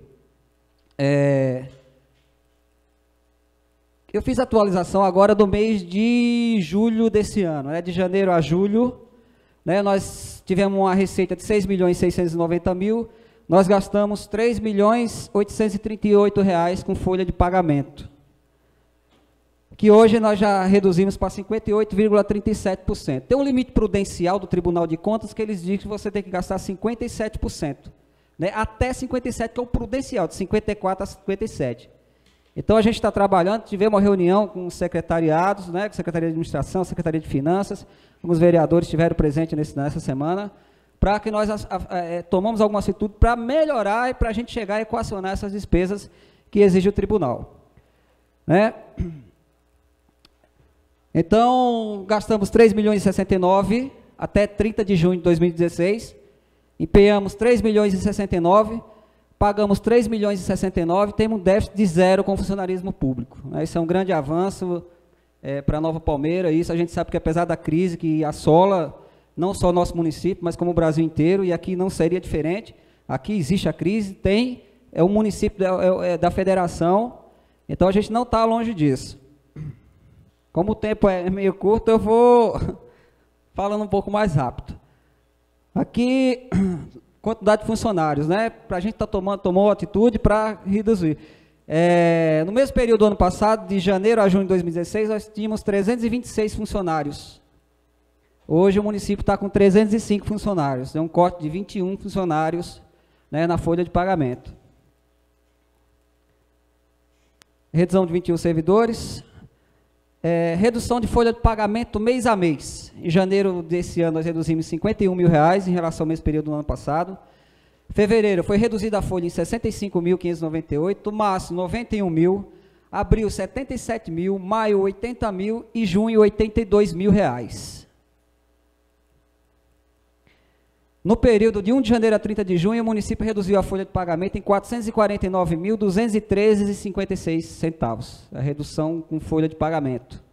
Eu fiz a atualização agora do mês de julho desse ano, né, de janeiro a julho. Né, nós tivemos uma receita de 6.690.000, nós gastamos R$ 3.838 com folha de pagamento, que hoje nós já reduzimos para 58,37%. Tem um limite prudencial do Tribunal de Contas que eles dizem que você tem que gastar 57%, né, até 57%, que é o prudencial, de 54% a 57%. Então, a gente está trabalhando, tivemos uma reunião com os secretariados, né, com a Secretaria de Administração, Secretaria de Finanças, alguns vereadores estiveram presentes nessa semana, para que nós tomamos alguma atitude para melhorar e para a gente chegar a equacionar essas despesas que exige o tribunal. Né? Então, gastamos 3.069.000 até 30 de junho de 2016, empenhamos 3.069.000, pagamos 3.069.000, temos um déficit de zero com o funcionalismo público. Isso é um grande avanço para Nova Palmeira, isso a gente sabe que apesar da crise que assola não só o nosso município, mas como o Brasil inteiro, e aqui não seria diferente, aqui existe a crise, é o município da federação, então a gente não está longe disso. Como o tempo é meio curto, eu vou falando um pouco mais rápido. Aqui, quantidade de funcionários, né? Para a gente tomou atitude para reduzir. No mesmo período do ano passado, de janeiro a junho de 2016, nós tínhamos 326 funcionários. Hoje o município está com 305 funcionários, é um corte de 21 funcionários, né, na folha de pagamento. Redução de 21 servidores. Redução de folha de pagamento mês a mês. Em janeiro desse ano nós reduzimos R$ 51.000 em relação ao mesmo período do ano passado. Fevereiro foi reduzida a folha em 65.598, março 91.000, abril 77.000, maio 80.000 e junho R$82.000. No período de 1 de janeiro a 30 de junho, o município reduziu a folha de pagamento em R$ 449.213,56, a redução com folha de pagamento.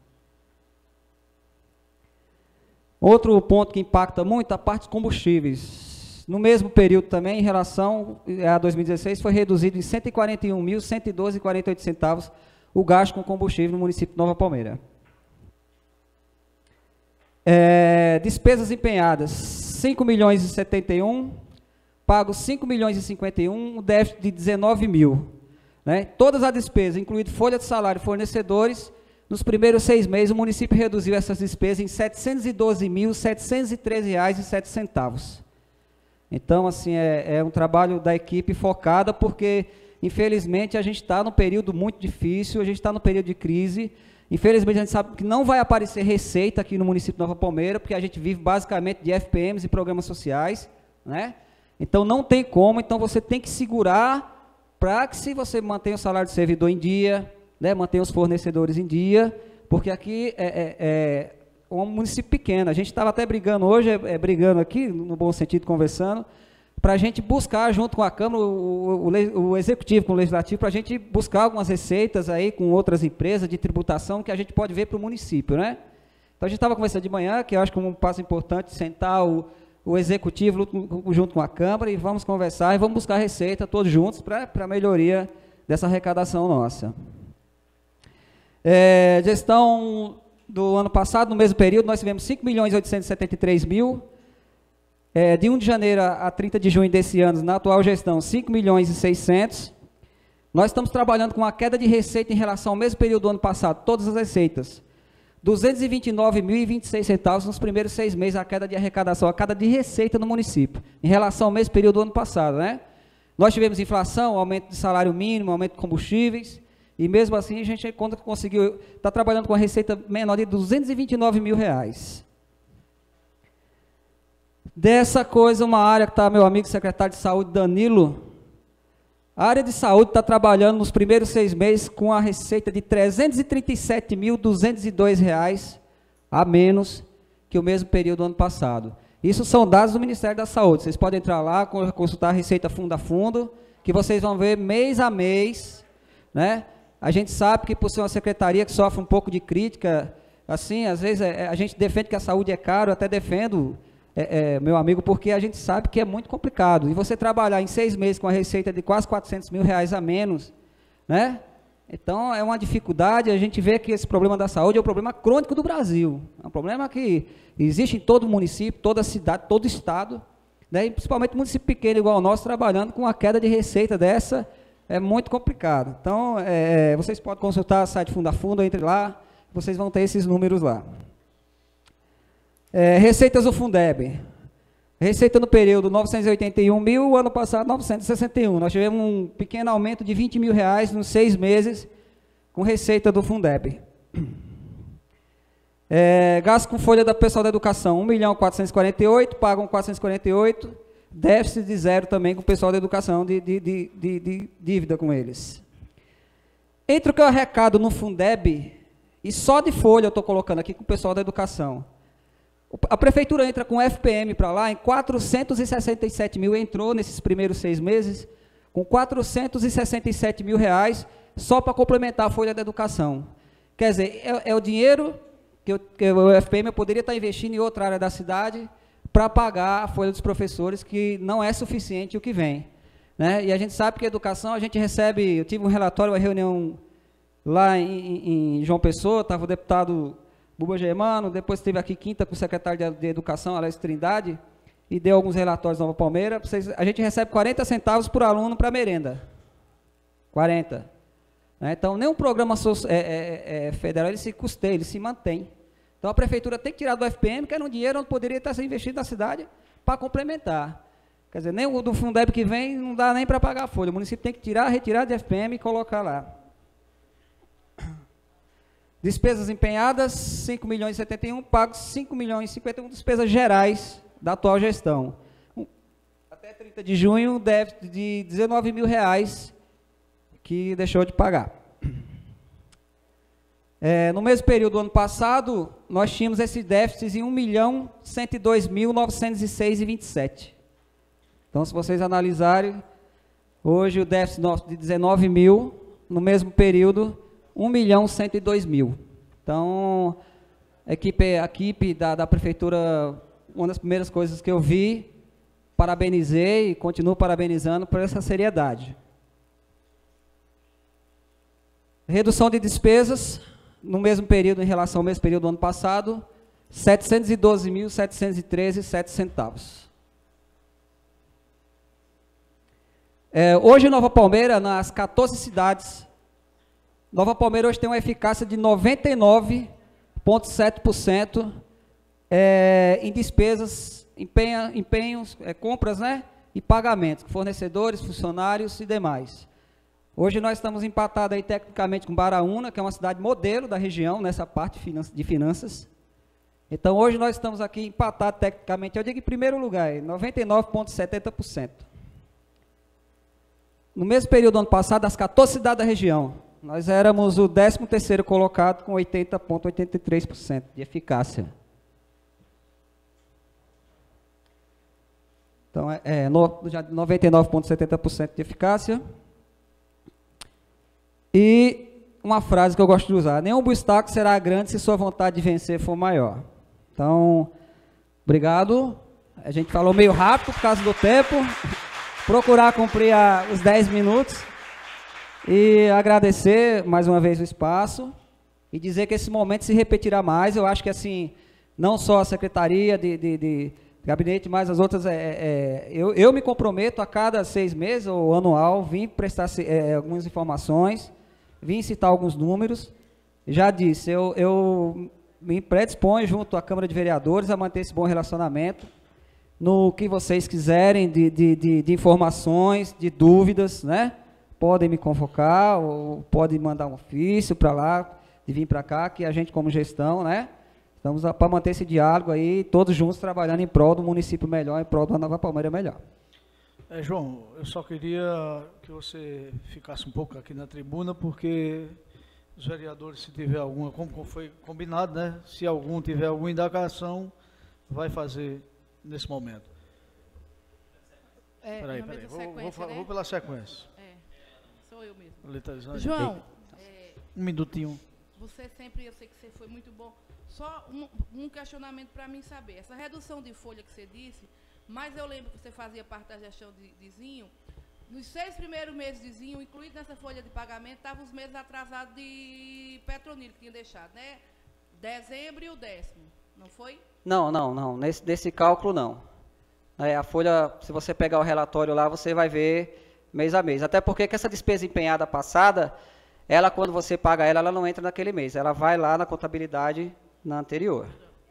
Outro ponto que impacta muito, a parte de combustíveis. No mesmo período também, em relação a 2016, foi reduzido em R$ 141.112,48 o gasto com combustível no município de Nova Palmeira. Despesas empenhadas, 5.071.000, pago 5.051.000, um déficit de 19.000. Né? Todas as despesas, incluindo folha de salário e fornecedores, nos primeiros 6 meses o município reduziu essas despesas em R$ 712.713,07. Então, assim, é um trabalho da equipe focada, porque, infelizmente, a gente está num período muito difícil, a gente está num período de crise. Infelizmente, a gente sabe que não vai aparecer receita aqui no município de Nova Palmeira, porque a gente vive basicamente de FPMs e programas sociais, né? Então, não tem como, então você tem que segurar para que, se você mantém o salário do servidor em dia, né, mantém os fornecedores em dia, porque aqui é um município pequeno. A gente estava até brigando hoje, brigando aqui, no bom sentido, conversando, para a gente buscar, junto com a Câmara, o Executivo com o Legislativo, para a gente buscar algumas receitas aí com outras empresas de tributação que a gente pode ver para o município, né? Então, a gente estava conversando de manhã, que eu acho que é um passo importante, sentar o Executivo junto com a Câmara e vamos conversar e vamos buscar receita todos juntos para a melhoria dessa arrecadação nossa. Gestão do ano passado, no mesmo período, nós tivemos 5.873.000, De 1 de janeiro a 30 de junho desse ano, na atual gestão, 5.600.000. Nós estamos trabalhando com uma queda de receita em relação ao mesmo período do ano passado, todas as receitas. 229.026 centavos nos primeiros 6 meses, a queda de arrecadação, a queda de receita no município, em relação ao mesmo período do ano passado, né? Nós tivemos inflação, aumento de salário mínimo, aumento de combustíveis, e mesmo assim a gente conseguiu, está trabalhando com uma receita menor de R$229 mil. Dessa coisa, uma área que está meu amigo secretário de saúde, Danilo, a área de saúde está trabalhando nos primeiros 6 meses com a receita de R$337.202 a menos que o mesmo período do ano passado. Isso são dados do Ministério da Saúde. Vocês podem entrar lá, consultar a receita fundo a fundo, que vocês vão ver mês a mês, né? A gente sabe que por ser uma secretaria que sofre um pouco de crítica, assim, às vezes a gente defende que a saúde é caro, eu até defendo, meu amigo, porque a gente sabe que é muito complicado. E você trabalhar em 6 meses com a receita de quase R$400 mil a menos, né? Então, é uma dificuldade. A gente vê que esse problema da saúde é um problema crônico do Brasil. É um problema que existe em todo município, toda cidade, todo estado, né? E principalmente município pequeno igual o nosso, trabalhando com uma queda de receita dessa, é muito complicado. Então, vocês podem consultar o site Fundo a Fundo, entre lá, vocês vão ter esses números lá. Receitas do Fundeb. Receita no período 981 mil, o ano passado 961. Nós tivemos um pequeno aumento de R$20 mil nos 6 meses com receita do Fundeb. Gasto com folha da pessoal da educação, 1.448, pagam 448, déficit de 0 também com o pessoal da educação, de dívida com eles. Entre o que eu arrecado no Fundeb, e só de folha eu estou colocando aqui com o pessoal da educação, a prefeitura entra com FPM para lá, em 467 mil, entrou nesses primeiros 6 meses, com 467 mil reais, só para complementar a folha da educação. Quer dizer, é o dinheiro que o FPM eu poderia estar investindo em outra área da cidade, para pagar a folha dos professores, que não é suficiente o que vem, né? E a gente sabe que a educação, a gente recebe, eu tive um relatório, uma reunião lá em João Pessoa, estava o deputado Buba Germano, depois esteve aqui quinta com o secretário de Educação, Alex Trindade, e deu alguns relatórios na Nova Palmeira. A gente recebe 40 centavos por aluno para merenda. 40. Né? Então, nenhum programa federal ele se custeia, ele se mantém. Então, a prefeitura tem que tirar do FPM, que era um dinheiro onde poderia estar sendo investido na cidade para complementar. Quer dizer, nem o do Fundeb que vem não dá nem para pagar a folha. O município tem que retirar de FPM e colocar lá. Despesas empenhadas, 5.071, pagos 5.051, despesas gerais da atual gestão. Até 30 de junho, déficit de R$19 mil que deixou de pagar. No mesmo período do ano passado, nós tínhamos esse déficit em 1.102.906,27. Então, se vocês analisarem, hoje o déficit nosso de 19 mil, no mesmo período, 1.102.000. Então, a equipe da prefeitura, uma das primeiras coisas que eu vi, parabenizei e continuo parabenizando por essa seriedade. Redução de despesas, no mesmo período, em relação ao mesmo período do ano passado, 712.713,07 centavos. Hoje, em Nova Palmeira, nas 14 cidades, Nova Palmeira hoje tem uma eficácia de 99,7% em despesas, empenhos, compras, né, e pagamentos, fornecedores, funcionários e demais. Hoje nós estamos empatados aí tecnicamente com Baraúna, que é uma cidade modelo da região, nessa parte de finanças. Então, hoje nós estamos aqui empatados tecnicamente, eu digo em primeiro lugar, 99,70%. No mesmo período do ano passado, das 14 cidades da região, nós éramos o 13º colocado com 80,83% de eficácia. Então, 99,70% de eficácia. E uma frase que eu gosto de usar: nenhum obstáculo será grande se sua vontade de vencer for maior. Então, obrigado. A gente falou meio rápido por causa do tempo. Procurar cumprir os 10 minutos. E agradecer mais uma vez o espaço e dizer que esse momento se repetirá mais. Eu acho que assim, não só a Secretaria gabinete, mas as outras, eu me comprometo a cada 6 meses ou anual, vim prestar algumas informações, vim citar alguns números. Já disse, eu me predisponho junto à Câmara de Vereadores a manter esse bom relacionamento, no que vocês quiserem de informações, de dúvidas, né? Podem me convocar, ou podem mandar um ofício para lá, de vir para cá, que a gente, como gestão, né? Estamos para manter esse diálogo aí, todos juntos trabalhando em prol do município melhor, em prol da Nova Palmeira melhor. João, eu só queria que você ficasse um pouco aqui na tribuna, porque os vereadores, se tiver alguma, como foi combinado, né? Se algum tiver alguma indagação, vai fazer nesse momento. Peraí, vou pela sequência. Sou eu mesmo. Letalizando. João, um minutinho. Você sempre, eu sei que você foi muito bom. Só um questionamento para mim saber. Essa redução de folha que você disse, mas eu lembro que você fazia parte da gestão de Zinho. Nos 6 primeiros meses de Zinho, incluído nessa folha de pagamento, estavam os meses atrasados de Petronilho, que tinha deixado, né? Dezembro e o 10º, não foi? Não. Nesse cálculo, não. A folha, se você pegar o relatório lá, você vai ver mês a mês. Até porque que essa despesa empenhada passada, ela, quando você paga ela não entra naquele mês. Ela vai lá na contabilidade na anterior.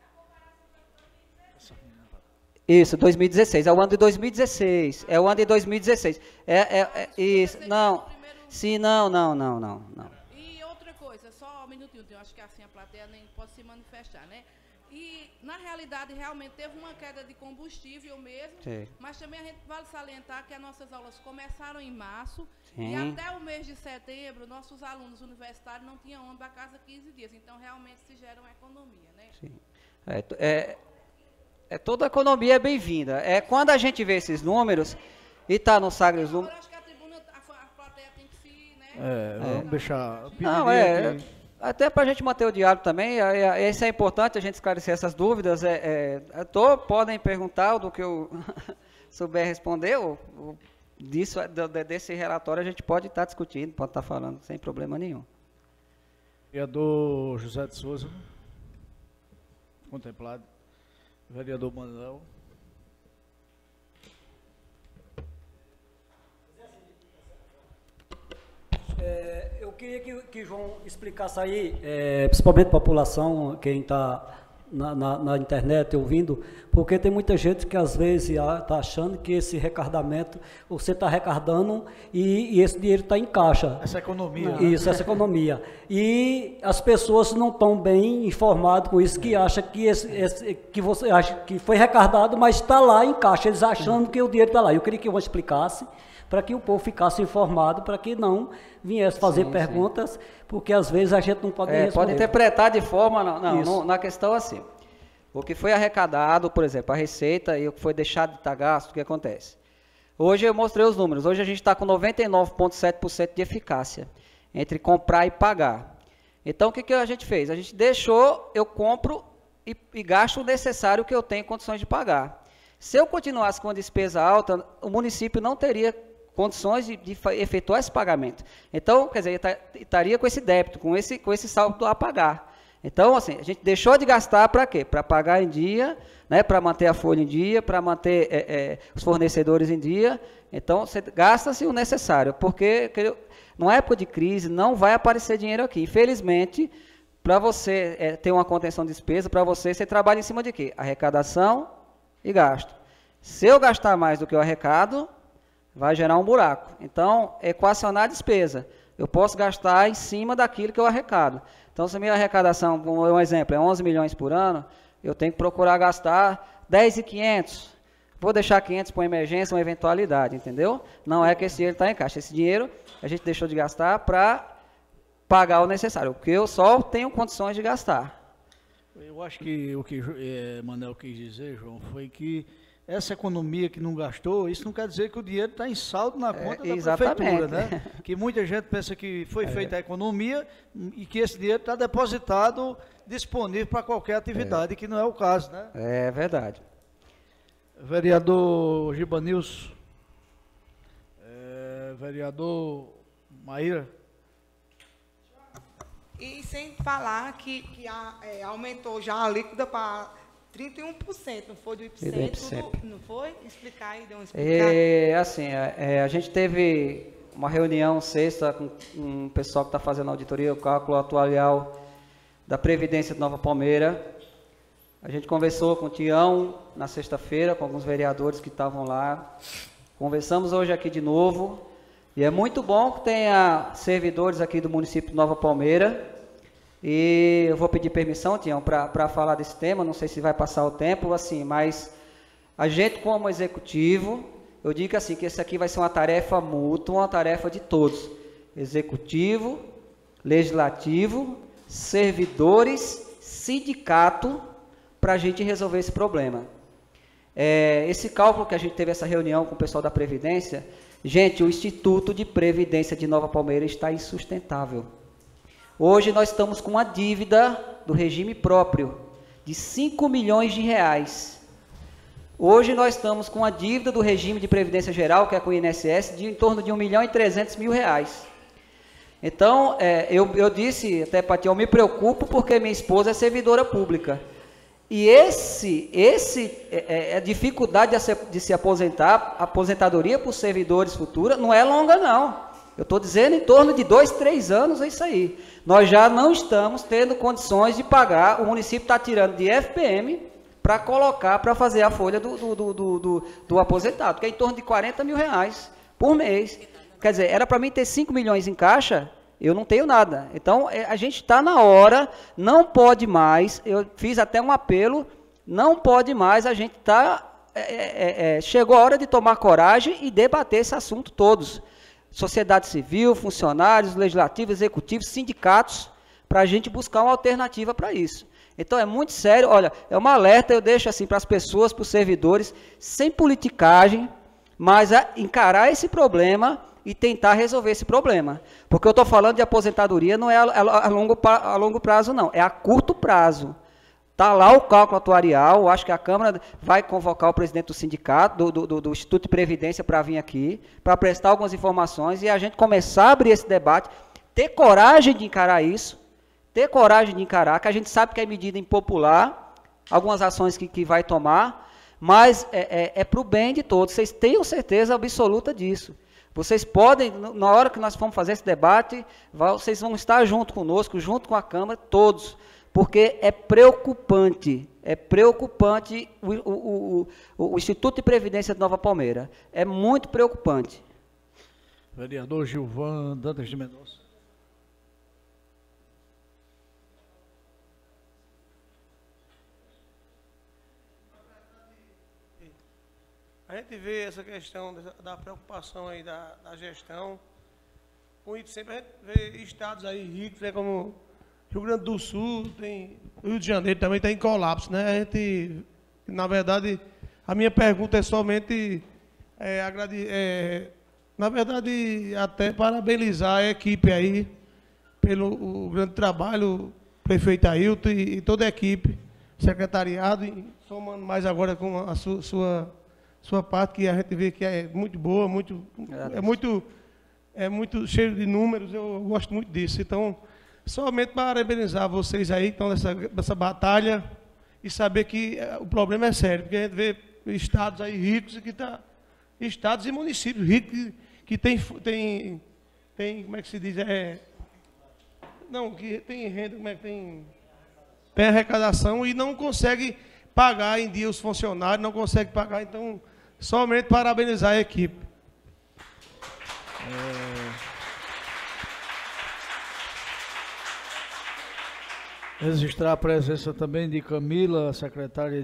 Isso, 2016. É o ano de 2016. É o ano de 2016. Isso. Não. Sim, não. E outra coisa, só um minutinho, eu acho que assim a plateia nem pode se manifestar, né? E, na realidade, realmente teve uma queda de combustível mesmo, sim, mas também a gente vale salientar que as nossas aulas começaram em março, sim, e até o mês de setembro, nossos alunos universitários não tinham ônibus a cada 15 dias, então realmente se gera uma economia, né? Sim. Toda a economia é bem-vinda. Quando a gente vê esses números, e está no Sagres... Eu acho que a tribuna, a plateia tem que se... Né? Vamos deixar... Não, até para a gente manter o diálogo também, isso é importante, a gente esclarecer essas dúvidas. Podem perguntar do que eu souber responder, desse relatório a gente pode estar discutindo, pode estar falando, sem problema nenhum. Vereador José de Souza, contemplado. Vereador Manuel. Eu queria que João explicasse aí, principalmente a população, quem está na internet ouvindo, porque tem muita gente que às vezes está achando que esse recardamento, você está recardando e esse dinheiro está em caixa. Essa economia. Isso, essa economia. E as pessoas não estão bem informadas com isso, que acham que você acha que foi recardado, mas está lá em caixa, eles achando que o dinheiro está lá. Eu queria que João explicasse, para que o povo ficasse informado, para que não viesse fazer perguntas, porque às vezes a gente não pode responder. Pode interpretar de forma, na questão assim, o que foi arrecadado, por exemplo, a receita e o que foi deixado de estar gasto, o que acontece? Hoje eu mostrei os números, hoje a gente está com 99,7% de eficácia, entre comprar e pagar. Então o que a gente fez? A gente deixou, eu compro e gasto o necessário que eu tenho condições de pagar. Se eu continuasse com a despesa alta, o município não teria condições de efetuar esse pagamento. Então, quer dizer, estaria com esse débito, com esse saldo a pagar. Então, assim, a gente deixou de gastar para quê? Para pagar em dia, né, para manter a folha em dia, para manter os fornecedores em dia. Então, você gasta-se o necessário, porque numa época de crise não vai aparecer dinheiro aqui. Infelizmente, para você ter uma contenção de despesa, para você trabalha em cima de quê? Arrecadação e gasto. Se eu gastar mais do que eu arrecado, vai gerar um buraco. Então, equacionar a despesa. Eu posso gastar em cima daquilo que eu arrecado. Então, se a minha arrecadação, como um exemplo, é 11 milhões por ano, eu tenho que procurar gastar 10.500. Vou deixar 500 para uma emergência, uma eventualidade, entendeu? Não é que esse dinheiro está em caixa. Esse dinheiro a gente deixou de gastar para pagar o necessário, porque eu só tenho condições de gastar. Eu acho que o que Manuel quis dizer, João, foi que essa economia que não gastou, isso não quer dizer que o dinheiro está em saldo na conta da prefeitura, né? Que muita gente pensa que foi feita a economia e que esse dinheiro está depositado, disponível para qualquer atividade, que não é o caso, né? É verdade. Vereador Gibanilson, vereador Maíra. E sem falar que aumentou já a alíquota para 31%, não foi do 31%. Não foi? Explicar aí, deu uma explicação. Assim, a gente teve uma reunião sexta com um pessoal que está fazendo auditoria, o cálculo atuarial da Previdência de Nova Palmeira. A gente conversou com o Tião na sexta-feira, com alguns vereadores que estavam lá. Conversamos hoje aqui de novo. E é muito bom que tenha servidores aqui do município de Nova Palmeira. E eu vou pedir permissão, Tião, para falar desse tema. Não sei se vai passar o tempo, assim, mas a gente, como executivo, eu digo assim, que esse aqui vai ser uma tarefa mútua, uma tarefa de todos. Executivo, legislativo, servidores, sindicato, para a gente resolver esse problema. Esse cálculo que a gente teve essa reunião com o pessoal da Previdência, gente, o Instituto de Previdência de Nova Palmeira está insustentável. Hoje nós estamos com uma dívida do regime próprio de 5 milhões de reais. Hoje nós estamos com uma dívida do regime de Previdência Geral, que é com o INSS, de em torno de 1.300.000 reais. Então, eu disse até para ti, eu me preocupo porque minha esposa é servidora pública. E a dificuldade de se aposentar, a aposentadoria para os servidores futuros, não é longa, não. Eu estou dizendo em torno de 2, 3 anos, é isso aí. Nós já não estamos tendo condições de pagar, o município está tirando de FPM para colocar, para fazer a folha do aposentado, que é em torno de 40 mil reais por mês. Quer dizer, era para mim ter 5 milhões em caixa, eu não tenho nada. Então, a gente está na hora, não pode mais, eu fiz até um apelo, não pode mais, a gente está... chegou a hora de tomar coragem e debater esse assunto todos. Sociedade civil, funcionários, legislativos, executivos, sindicatos, para a gente buscar uma alternativa para isso. Então, é muito sério, olha, é uma alerta, eu deixo assim para as pessoas, para os servidores, sem politicagem, mas encarar esse problema e tentar resolver esse problema. Porque eu estou falando de aposentadoria, não é a longo prazo, não, é a curto prazo. Está lá o cálculo atuarial, acho que a Câmara vai convocar o presidente do sindicato, do Instituto de Previdência para vir aqui, para prestar algumas informações e a gente começar a abrir esse debate, ter coragem de encarar isso, ter coragem de encarar, que a gente sabe que é medida impopular, algumas ações que vai tomar, mas é para o bem de todos, vocês tenham certeza absoluta disso. Vocês podem, na hora que nós formos fazer esse debate, vocês vão estar junto conosco, junto com a Câmara, todos, porque é preocupante o Instituto de Previdência de Nova Palmeira. É muito preocupante. Vereador Gilvan Dantas de Mendonça. A gente vê essa questão da preocupação aí da gestão. Com isso, sempre a gente vê estados aí ricos, né, como Rio Grande do Sul, tem Rio de Janeiro também está em colapso, né? A gente, na verdade, a minha pergunta é somente, na verdade, até parabenizar a equipe aí pelo grande trabalho, prefeito Ailton e toda a equipe, secretariado, e somando mais agora com a sua parte, que a gente vê que é muito boa, é muito cheio de números, eu gosto muito disso. Então, somente parabenizar vocês aí que estão nessa batalha e saber que o problema é sério, porque a gente vê estados aí ricos estados e municípios ricos que tem como é que se diz, que tem renda, como é que tem arrecadação e não consegue pagar em dia os funcionários, não consegue pagar, então somente parabenizar a equipe. Registrar a presença também de Camila, secretária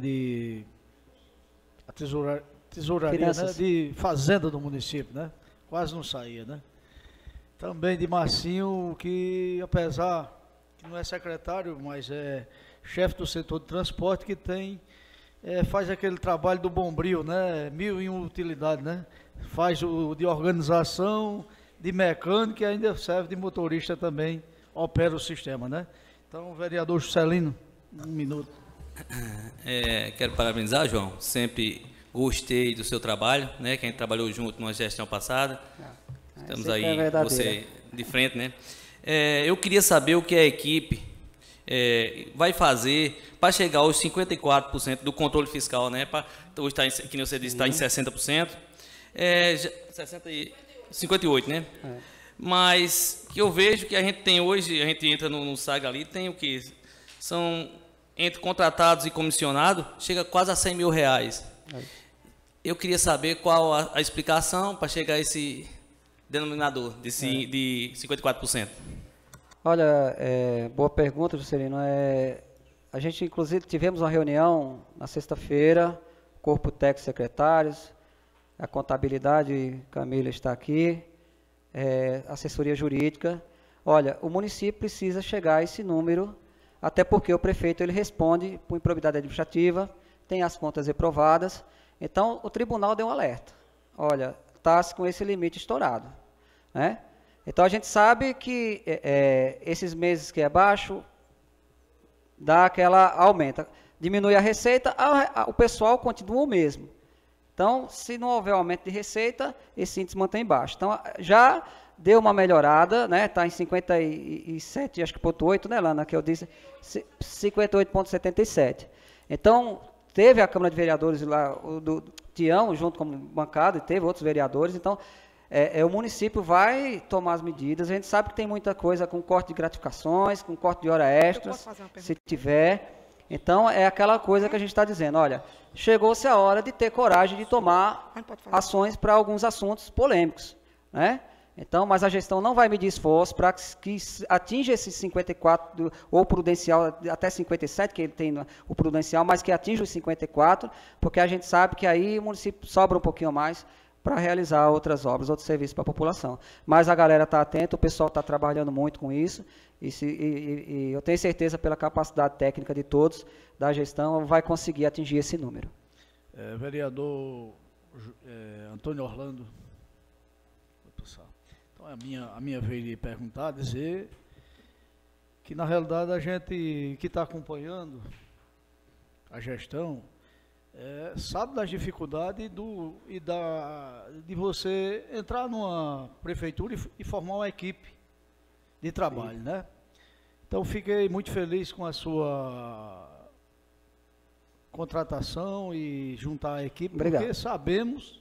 tesouraria, né, de Fazenda do município, né? Quase não saía, né? Também de Marcinho, que apesar que não é secretário, mas é chefe do setor de transporte, que faz aquele trabalho do bombril, né? 1001 utilidades, né? Faz o de organização, de mecânico e ainda serve de motorista também, opera o sistema, né? Então, vereador Juscelino, 1 minuto. Quero parabenizar, João. Sempre gostei do seu trabalho, né? Que a gente trabalhou junto numa gestão passada. Estamos aí, você de frente, né? Eu queria saber o que a equipe vai fazer para chegar aos 54% do controle fiscal, né? Hoje está, que nem você disse, está em 60%. 58%, né? Mas que eu vejo que a gente tem hoje, a gente entra no SAG ali, tem o que? São, entre contratados e comissionados, chega quase a 100 mil reais. Eu queria saber qual a explicação para chegar a esse denominador de 54%. Olha, boa pergunta, Juscelino. A gente, inclusive, tivemos uma reunião na sexta-feira, corpo técnico secretários, a contabilidade, Camila está aqui, assessoria jurídica. Olha, o município precisa chegar a esse número, até porque o prefeito ele responde por improbidade administrativa, tem as contas reprovadas. Então, o tribunal deu um alerta. Olha, está com esse limite estourado, né? Então, a gente sabe que esses meses que é baixo, dá aquela aumenta. Diminui a receita, o pessoal continua o mesmo. Então, se não houver aumento de receita, esse índice mantém baixo. Então, já deu uma melhorada, né? Está em 57, acho que 0,8, né, Lana? Que eu disse, 58,77. Então, teve a Câmara de Vereadores lá, do Tião, junto com a bancada, e teve outros vereadores. Então, o município vai tomar as medidas. A gente sabe que tem muita coisa com corte de gratificações, com corte de hora extras, se tiver. Então, é aquela coisa que a gente está dizendo, olha, chegou-se a hora de ter coragem de tomar ações para alguns assuntos polêmicos, né? Então, mas a gestão não vai medir esforço para que atinja esse 54, ou prudencial até 57, que ele tem o prudencial, mas que atinja os 54, porque a gente sabe que aí o município sobra um pouquinho mais para realizar outras obras, outros serviços para a população. Mas a galera está atenta, o pessoal está trabalhando muito com isso, e eu tenho certeza, pela capacidade técnica de todos, da gestão, vai conseguir atingir esse número. Vereador Antônio Orlando, então é a minha vez de perguntar, dizer que, na realidade, a gente que está acompanhando a gestão, sabe das dificuldades de você entrar numa prefeitura e formar uma equipe de trabalho, né? Então, fiquei muito feliz com a sua contratação e juntar a equipe, Obrigado. Porque sabemos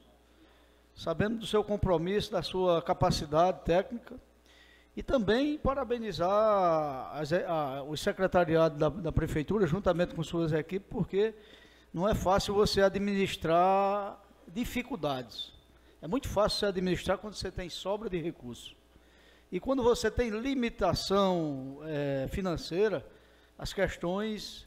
do seu compromisso, da sua capacidade técnica, e também parabenizar o secretariado da prefeitura, juntamente com suas equipes, porque não é fácil você administrar dificuldades. É muito fácil você administrar quando você tem sobra de recursos. E quando você tem limitação financeira, as questões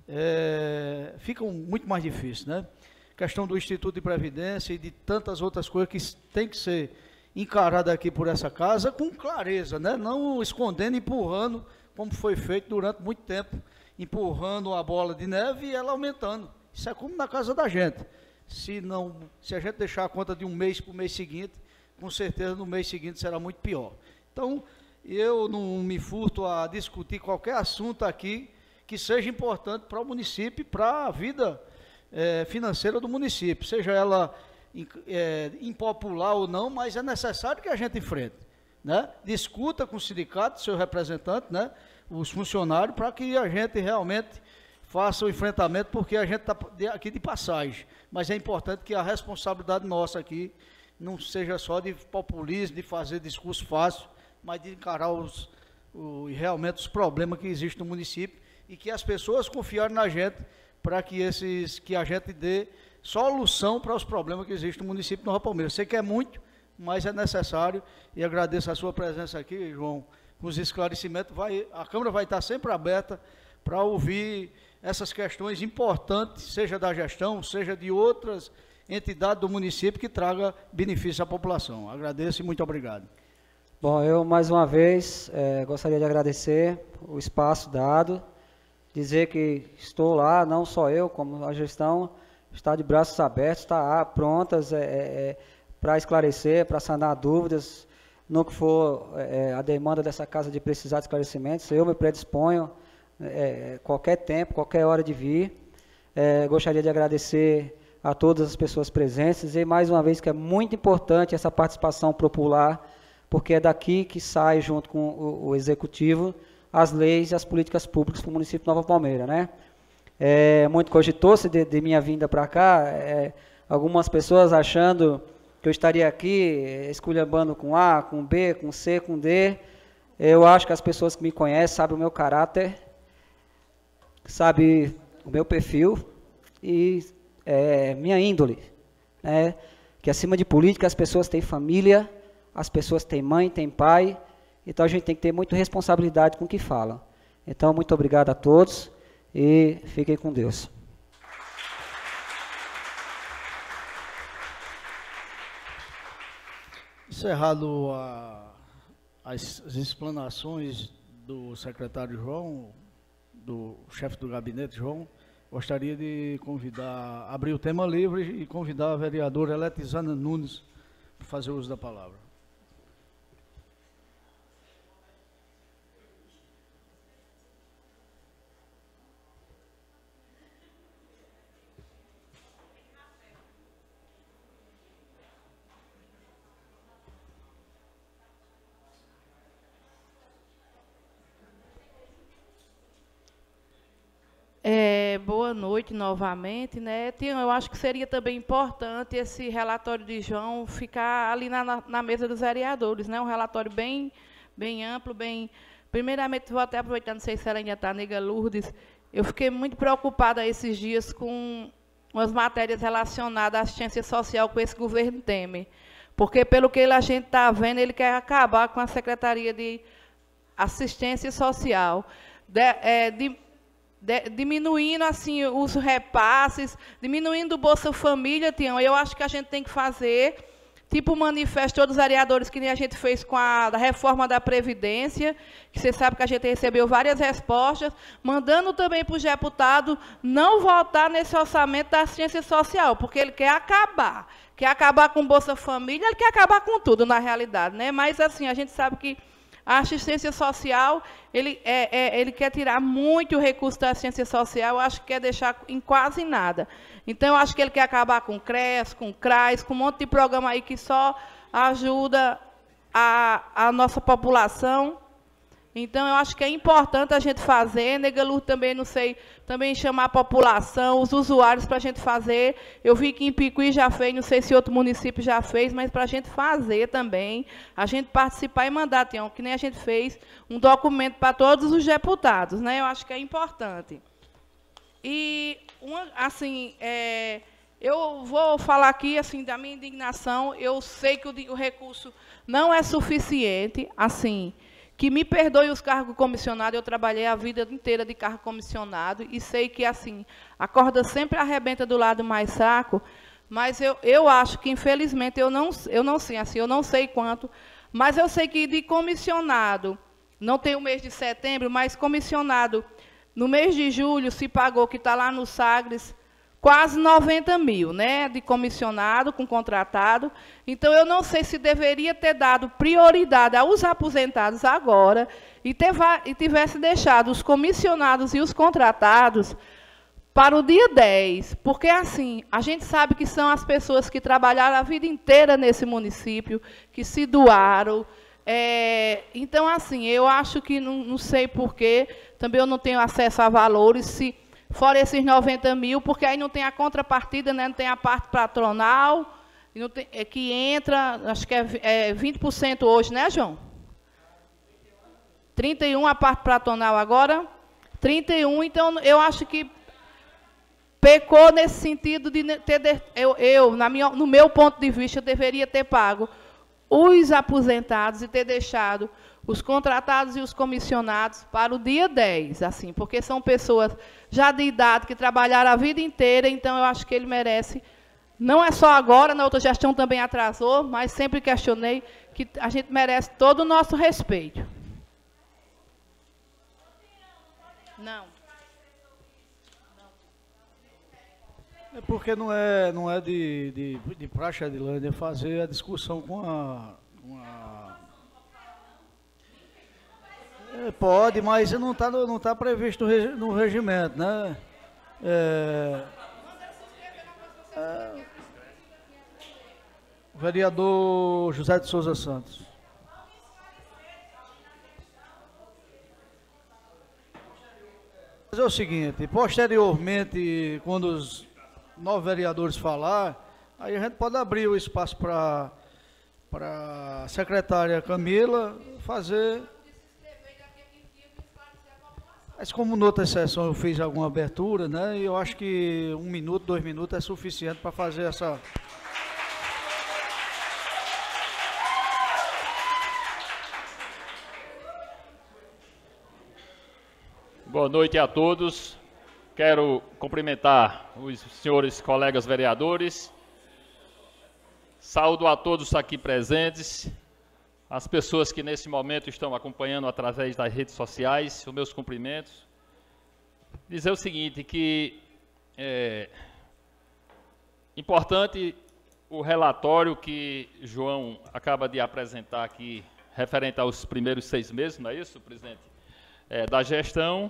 ficam muito mais difíceis, né? Questão do Instituto de Previdência e de tantas outras coisas que tem que ser encarada aqui por essa casa com clareza, né? Não escondendo, empurrando, como foi feito durante muito tempo, empurrando a bola de neve e ela aumentando. Isso é como na casa da gente. Se a gente deixar a conta de um mês para o mês seguinte, com certeza no mês seguinte será muito pior. Então, eu não me furto a discutir qualquer assunto aqui que seja importante para o município, para a vida financeira do município, seja ela impopular ou não, mas é necessário que a gente enfrente, né? Discuta com o sindicato, seu representante, né? Os funcionários, para que a gente realmente faça o enfrentamento, porque a gente está aqui de passagem, mas é importante que a responsabilidade nossa aqui não seja só de populismo, de fazer discurso fácil, mas de encarar realmente os problemas que existem no município e que as pessoas confiarem na gente para que a gente dê solução para os problemas que existem no município de Nova Palmeira. Sei que é muito, mas é necessário, e agradeço a sua presença aqui, João, com os esclarecimentos. A Câmara vai estar sempre aberta para ouvir essas questões importantes, seja da gestão, seja de outras entidades do município que traga benefício à população. Agradeço e muito obrigado. Bom, eu mais uma vez gostaria de agradecer o espaço dado, dizer que estou lá, não só eu, como a gestão, está de braços abertos, está prontas para esclarecer, para sanar dúvidas, no que for a demanda dessa casa de precisar de esclarecimentos. Eu me predisponho qualquer tempo, qualquer hora de vir. Gostaria de agradecer a todas as pessoas presentes, dizer mais uma vez que é muito importante essa participação popular, porque é daqui que sai, junto com o Executivo, as leis e as políticas públicas para o município de Nova Palmeira, né? Muito cogitou-se de minha vinda para cá, algumas pessoas achando que eu estaria aqui esculhambando com A, com B, com C, com D. Eu acho que as pessoas que me conhecem sabem o meu caráter, sabem o meu perfil e minha índole, né? Que acima de política as pessoas têm família, as pessoas têm mãe, têm pai, então a gente tem que ter muita responsabilidade com o que falam. Então, muito obrigado a todos e fiquem com Deus. Encerrado as explanações do secretário João, do chefe do gabinete João, gostaria de abrir o tema livre e convidar a vereadora Eletizana Nunes para fazer uso da palavra. Boa noite novamente, né? Eu acho que seria também importante esse relatório de João ficar ali na mesa dos vereadores, né? Um relatório bem amplo, Primeiramente, vou até aproveitar, não sei se ela ainda está, nega Lourdes, eu fiquei muito preocupada esses dias com umas matérias relacionadas à assistência social com esse governo Temer, porque pelo que a gente está vendo, ele quer acabar com a Secretaria de Assistência Social, diminuindo assim os repasses, diminuindo o Bolsa Família, Tião. Eu acho que a gente tem que fazer tipo um manifesto, todos os vereadores, que nem a gente fez com a reforma da Previdência, que você sabe que a gente recebeu várias respostas, mandando também para os deputados não votar nesse orçamento da assistência social, porque ele quer acabar com o Bolsa Família, ele quer acabar com tudo, na realidade, né? Mas, assim, a gente sabe que a assistência social, ele quer tirar muito recurso da assistência social, eu acho que quer deixar em quase nada. Então, eu acho que ele quer acabar com o CRES, com o CRAS, com um monte de programa aí que só ajuda a nossa população. Então, eu acho que é importante a gente fazer, nega Lourdes também, não sei, também chamar a população, os usuários para a gente fazer. Eu vi que em Picuí já fez, não sei se outro município já fez, mas para a gente fazer também, a gente participar e mandar, Tião, que nem a gente fez um documento para todos os deputados, né? Eu acho que é importante. E, eu vou falar aqui, assim, da minha indignação. Eu sei que o recurso não é suficiente, assim, que me perdoe os cargos comissionados, eu trabalhei a vida inteira de cargo comissionado e sei que, assim, a corda sempre arrebenta do lado mais fraco, mas eu acho que, infelizmente, eu não sei quanto, mas eu sei que de comissionado, não tem o mês de setembro, mas comissionado, no mês de julho se pagou, que está lá no Sagres, quase 90 mil, né, de comissionado com contratado. Então, eu não sei se deveria ter dado prioridade aos aposentados agora e tivesse deixado os comissionados e os contratados para o dia 10, porque, assim, a gente sabe que são as pessoas que trabalharam a vida inteira nesse município, que se doaram. Então, assim, eu acho que, não sei porquê, também eu não tenho acesso a valores, se fora esses 90 mil, porque aí não tem a contrapartida, né? Não tem a parte patronal, não tem, que entra, acho que é 20% hoje, né, João? 31 a parte patronal agora, 31, então eu acho que pecou nesse sentido de ter, no meu ponto de vista, eu deveria ter pago os aposentados e ter deixado os contratados e os comissionados para o dia 10, assim, porque são pessoas já de idade que trabalharam a vida inteira, então eu acho que ele merece, não é só agora, na outra gestão também atrasou, mas sempre questionei que a gente merece todo o nosso respeito. Não. É porque não é de praxe, Adilânia, fazer a discussão com a pode, mas não tá previsto no regimento, né? Vereador José de Souza Santos. Fazer o seguinte, posteriormente, quando os 9 vereadores falar, aí a gente pode abrir o espaço para a secretária Camila fazer. Mas como na outra sessão eu fiz alguma abertura, né? E eu acho que 1 minuto, 2 minutos é suficiente para fazer essa. Boa noite a todos. Quero cumprimentar os senhores colegas vereadores. Saúdo a todos aqui presentes, as pessoas que nesse momento estão acompanhando através das redes sociais, os meus cumprimentos. Dizer o seguinte, que é importante o relatório que João acaba de apresentar aqui, referente aos primeiros 6 meses, não é isso, presidente? Da gestão,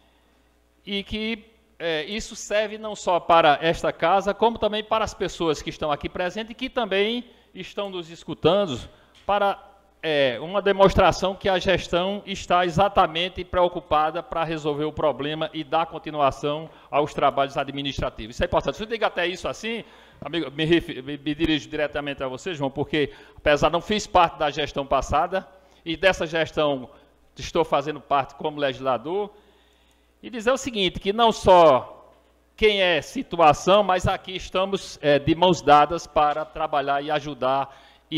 e que isso serve não só para esta casa, como também para as pessoas que estão aqui presentes e que também estão nos escutando, para uma demonstração que a gestão está exatamente preocupada para resolver o problema e dar continuação aos trabalhos administrativos. Isso é importante. Se eu digo até isso assim, amigo, me dirijo diretamente a você, João, porque apesar de não fiz parte da gestão passada, e dessa gestão estou fazendo parte como legislador, e dizer o seguinte, que não só quem é situação, mas aqui estamos de mãos dadas para trabalhar e ajudar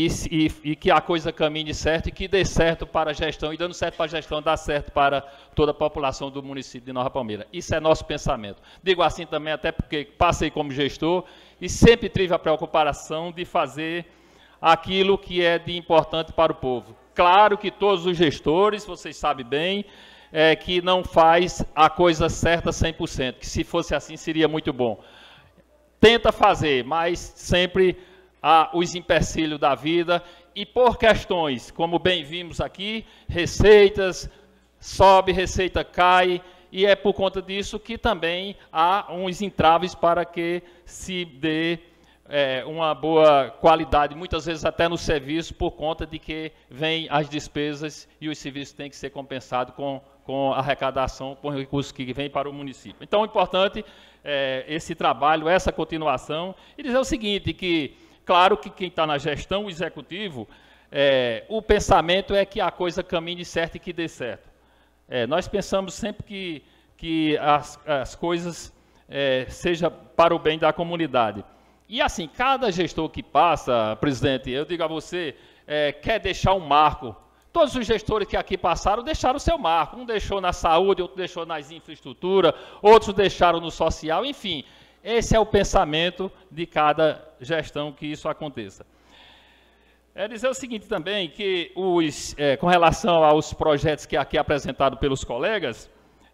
e que a coisa caminhe certo e que dê certo para a gestão, e dando certo para a gestão, dá certo para toda a população do município de Nova Palmeira. Isso é nosso pensamento. Digo assim também até porque passei como gestor e sempre tive a preocupação de fazer aquilo que é de importante para o povo. Claro que todos os gestores, vocês sabem bem, que não faz a coisa certa 100%, que se fosse assim seria muito bom. Tenta fazer, mas sempre há os empecilhos da vida e por questões, como bem vimos aqui, receitas, sobe, receita cai, e é por conta disso que também há uns entraves para que se dê uma boa qualidade, muitas vezes até no serviço, por conta de que vem as despesas e os serviços têm que ser compensados com a arrecadação, com recursos que vêm para o município. Então, é importante esse trabalho, essa continuação, e dizer o seguinte, que, claro que quem está na gestão, o executivo, o pensamento é que a coisa caminhe certo e que dê certo. Nós pensamos sempre que as coisas sejam para o bem da comunidade. E assim, cada gestor que passa, presidente, eu digo a você, quer deixar um marco. Todos os gestores que aqui passaram deixaram o seu marco. Um deixou na saúde, outro deixou nas infraestruturas, outros deixaram no social, enfim. Esse é o pensamento de cada gestão que isso aconteça. Dizer o seguinte também, que com relação aos projetos que aqui apresentados pelos colegas,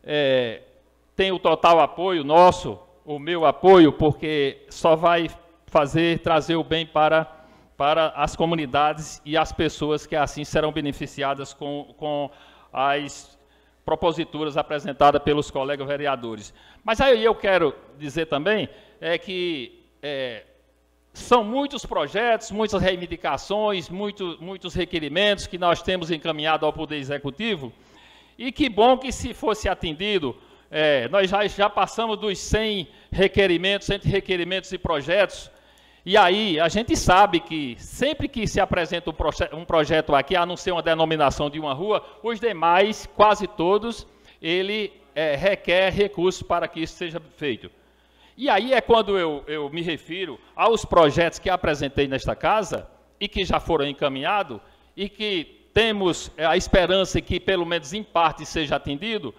tem o total apoio nosso, o meu apoio, porque só vai trazer o bem para as comunidades e as pessoas que assim serão beneficiadas com as proposituras apresentadas pelos colegas vereadores. Mas aí eu quero dizer também que são muitos projetos, muitas reivindicações, muitos requerimentos que nós temos encaminhado ao Poder Executivo, e que bom que se fosse atendido, nós já passamos dos 100 requerimentos, 100 requerimentos e projetos. E aí, a gente sabe que sempre que se apresenta um projeto aqui, a não ser uma denominação de uma rua, os demais, quase todos, ele requer recursos para que isso seja feito. E aí é quando eu me refiro aos projetos que apresentei nesta casa e que já foram encaminhados e que temos a esperança que pelo menos em parte seja atendido,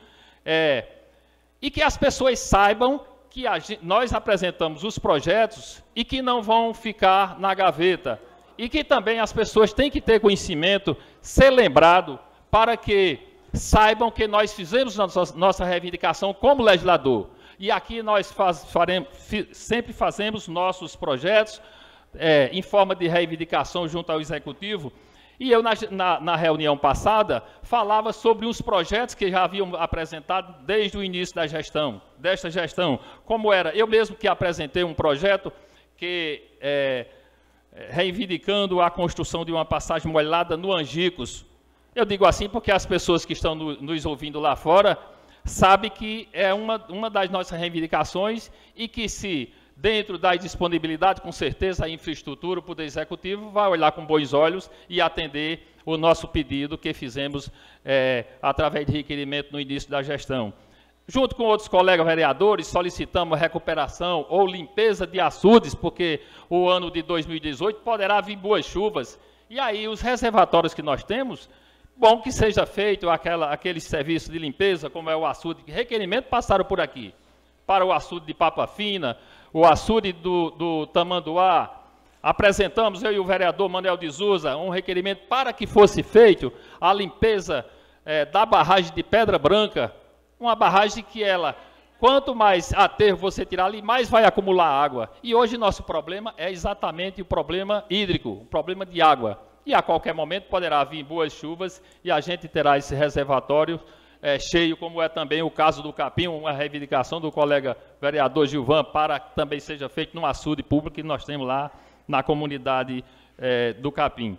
e que as pessoas saibam que nós apresentamos os projetos e que não vão ficar na gaveta. E que também as pessoas têm que ter conhecimento, ser lembrado, para que saibam que nós fizemos nossa reivindicação como legislador. E aqui nós sempre fazemos nossos projetos em forma de reivindicação junto ao Executivo. E eu, na reunião passada, falava sobre uns projetos que já haviam apresentado desde o início desta gestão. Como era, eu mesmo que apresentei um projeto que reivindicando a construção de uma passagem molhada no Angicos. Eu digo assim porque as pessoas que estão nos ouvindo lá fora, sabe que é uma das nossas reivindicações e que se, dentro da disponibilidade, com certeza, a infraestrutura, o Poder Executivo vai olhar com bons olhos e atender o nosso pedido que fizemos através de requerimento no início da gestão. Junto com outros colegas vereadores, solicitamos recuperação ou limpeza de açudes, porque o ano de 2018 poderá vir boas chuvas. E aí os reservatórios que nós temos, bom que seja feito aquele serviço de limpeza, como é o açude, requerimento passaram por aqui, para o açude de Papa Fina, o açude do Tamanduá. Apresentamos, eu e o vereador Manuel de Souza, um requerimento para que fosse feito a limpeza da barragem de Pedra Branca, uma barragem que quanto mais aterro você tirar ali, mais vai acumular água. E hoje nosso problema é exatamente o problema hídrico, o problema de água. E a qualquer momento poderá vir boas chuvas e a gente terá esse reservatório cheio, como é também o caso do Capim, uma reivindicação do colega vereador Gilvan, para que também seja feito num açude público que nós temos lá na comunidade do Capim.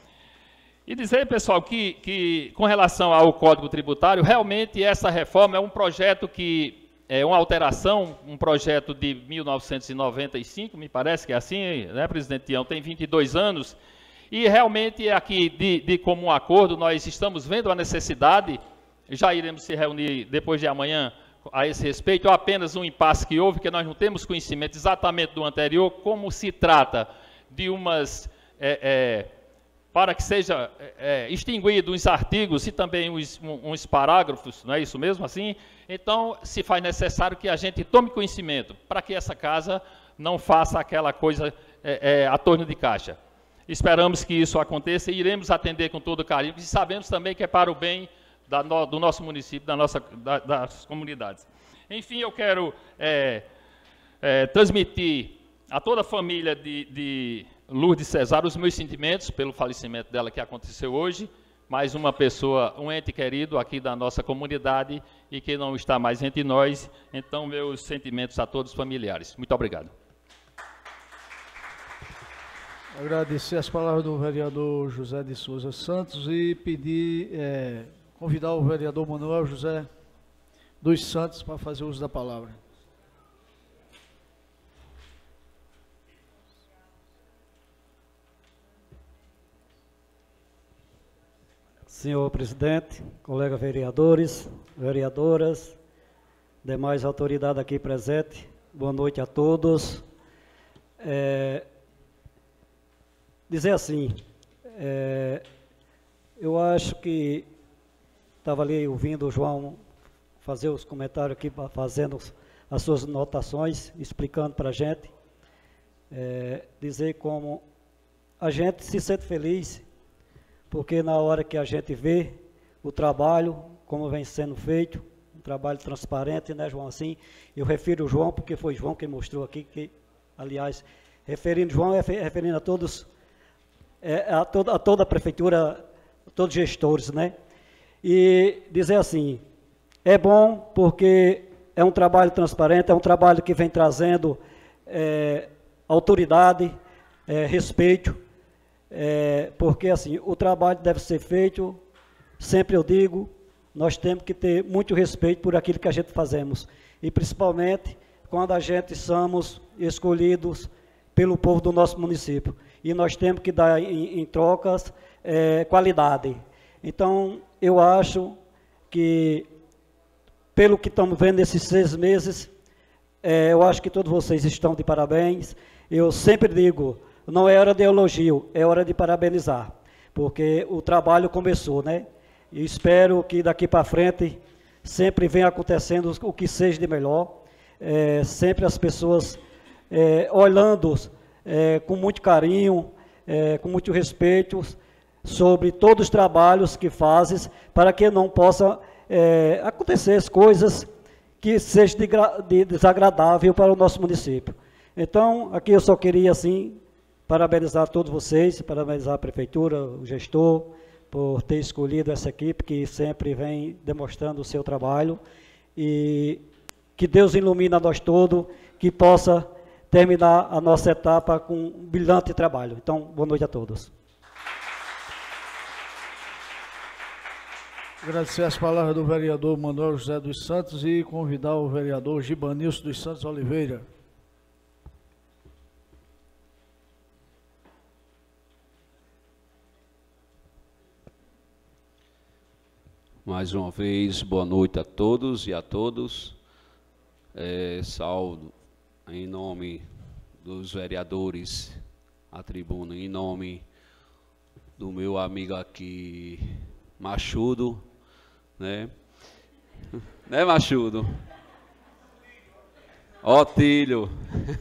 E dizer, pessoal, que com relação ao Código Tributário, realmente essa reforma é um projeto que é uma alteração, um projeto de 1995, me parece que é assim, né, presidente Tião, tem 22 anos, e realmente aqui, de comum acordo, nós estamos vendo a necessidade, já iremos se reunir depois de amanhã a esse respeito, apenas um impasse que houve, que nós não temos conhecimento exatamente do anterior, como se trata de umas... para que seja extinguido uns artigos e também uns parágrafos, não é isso mesmo assim? Então, se faz necessário que a gente tome conhecimento, para que essa casa não faça aquela coisa a torno de caixa. Esperamos que isso aconteça e iremos atender com todo carinho, e sabemos também que é para o bem do nosso município, das comunidades. Enfim, eu quero transmitir a toda a família de Lourdes Cesário os meus sentimentos pelo falecimento dela que aconteceu hoje, mais uma pessoa, um ente querido aqui da nossa comunidade e que não está mais entre nós, então meus sentimentos a todos os familiares. Muito obrigado. Agradecer as palavras do vereador José de Souza Santos e pedir, convidar o vereador Manuel José dos Santos para fazer uso da palavra. Senhor presidente, colegas vereadores, vereadoras, demais autoridades aqui presentes, boa noite a todos. Dizer assim, eu acho que estava ali ouvindo o João fazer os comentários aqui, fazendo as suas anotações, explicando para a gente, dizer como a gente se sente feliz, porque na hora que a gente vê o trabalho, como vem sendo feito, um trabalho transparente, né, João? Assim, eu refiro o João, porque foi João quem mostrou aqui, que, aliás, referindo João, referindo a todos, a toda a prefeitura, a todos os gestores, né? E dizer assim, é bom porque é um trabalho transparente, é um trabalho que vem trazendo autoridade, respeito, porque assim, o trabalho deve ser feito, sempre eu digo, nós temos que ter muito respeito por aquilo que a gente fazemos, e principalmente quando a gente somos escolhidos pelo povo do nosso município, e nós temos que dar em trocas qualidade. Então, eu acho que, pelo que estamos vendo nesses 6 meses, eu acho que todos vocês estão de parabéns. Eu sempre digo, não é hora de elogio, é hora de parabenizar, porque o trabalho começou, né? E espero que daqui para frente sempre venha acontecendo o que seja de melhor, sempre as pessoas olhando com muito carinho, com muito respeito sobre todos os trabalhos que fazes, para que não possa acontecer as coisas que sejam desagradável para o nosso município. Então, aqui eu só queria, assim, parabenizar todos vocês, parabenizar a prefeitura, o gestor, por ter escolhido essa equipe que sempre vem demonstrando o seu trabalho, e que Deus ilumine a nós todos, que possa terminar a nossa etapa com um brilhante trabalho. Então, boa noite a todos. Agradecer as palavras do vereador Manuel José dos Santos e convidar o vereador Gibanilson dos Santos Oliveira. Mais uma vez, boa noite a todos e a todos. Saúdo em nome dos vereadores à tribuna, em nome do meu amigo aqui, Machudo, né? Né, Machudo? Otílio.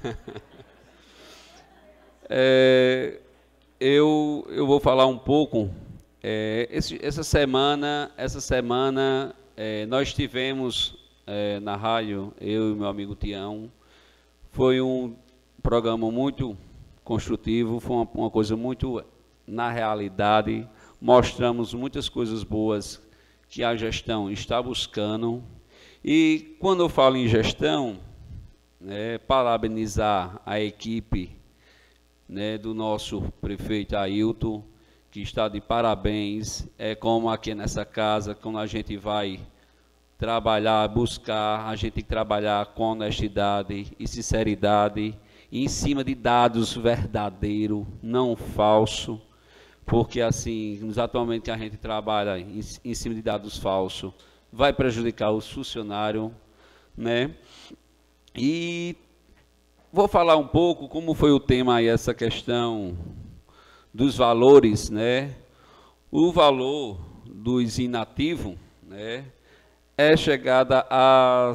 Eu vou falar um pouco. Essa semana nós tivemos na rádio, eu e meu amigo Tião, foi um programa muito construtivo, foi uma coisa muito na realidade, mostramos muitas coisas boas que a gestão está buscando. E quando eu falo em gestão, parabenizar a equipe, né, do nosso prefeito Ailton, que está de parabéns. É como aqui nessa casa, quando a gente vai trabalhar, buscar, a gente tem que trabalhar com honestidade e sinceridade, em cima de dados verdadeiros, não falsos, porque assim, atualmente que a gente trabalha em cima de dados falsos, vai prejudicar os funcionários, né? E vou falar um pouco como foi o tema aí, essa questão dos valores, né? O valor dos inativos, né, é chegada a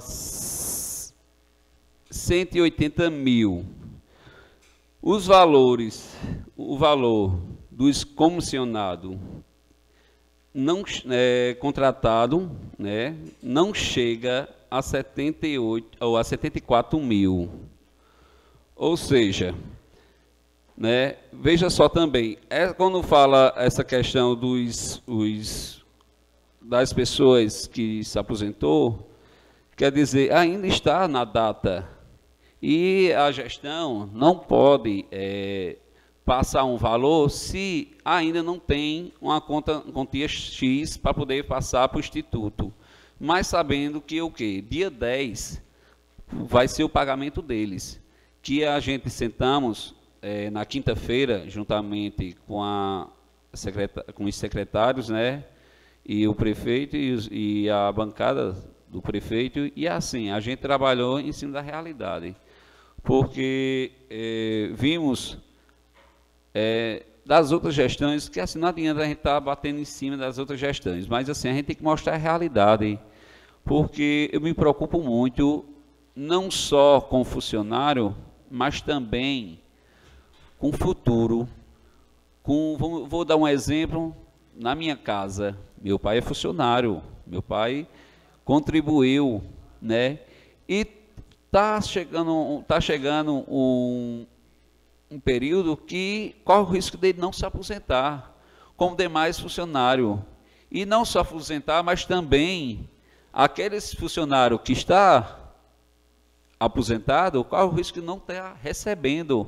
180 mil. Os valores, o valor dos comissionados não contratado, né, não chega a 78 ou a 74 mil. Ou seja, né, veja só também, quando fala essa questão das pessoas que se aposentou, quer dizer, ainda está na data. E a gestão não pode passar um valor se ainda não tem uma quantia X para poder passar para o Instituto. Mas sabendo que o quê? Dia 10 vai ser o pagamento deles. Que a gente sentamos na quinta-feira, juntamente com os secretários, né, e o prefeito e a bancada do prefeito, e assim, a gente trabalhou em cima da realidade. Porque vimos das outras gestões, que assim, não adianta a gente estar batendo em cima das outras gestões, mas assim, a gente tem que mostrar a realidade, porque eu me preocupo muito, não só com o funcionário, mas também com o futuro. Vou dar um exemplo, na minha casa, meu pai é funcionário, meu pai contribuiu, né, e está chegando um período que corre o risco dele não se aposentar, como demais funcionários. E não só aposentar, mas também aqueles funcionários que está aposentado, corre o risco de não estar recebendo.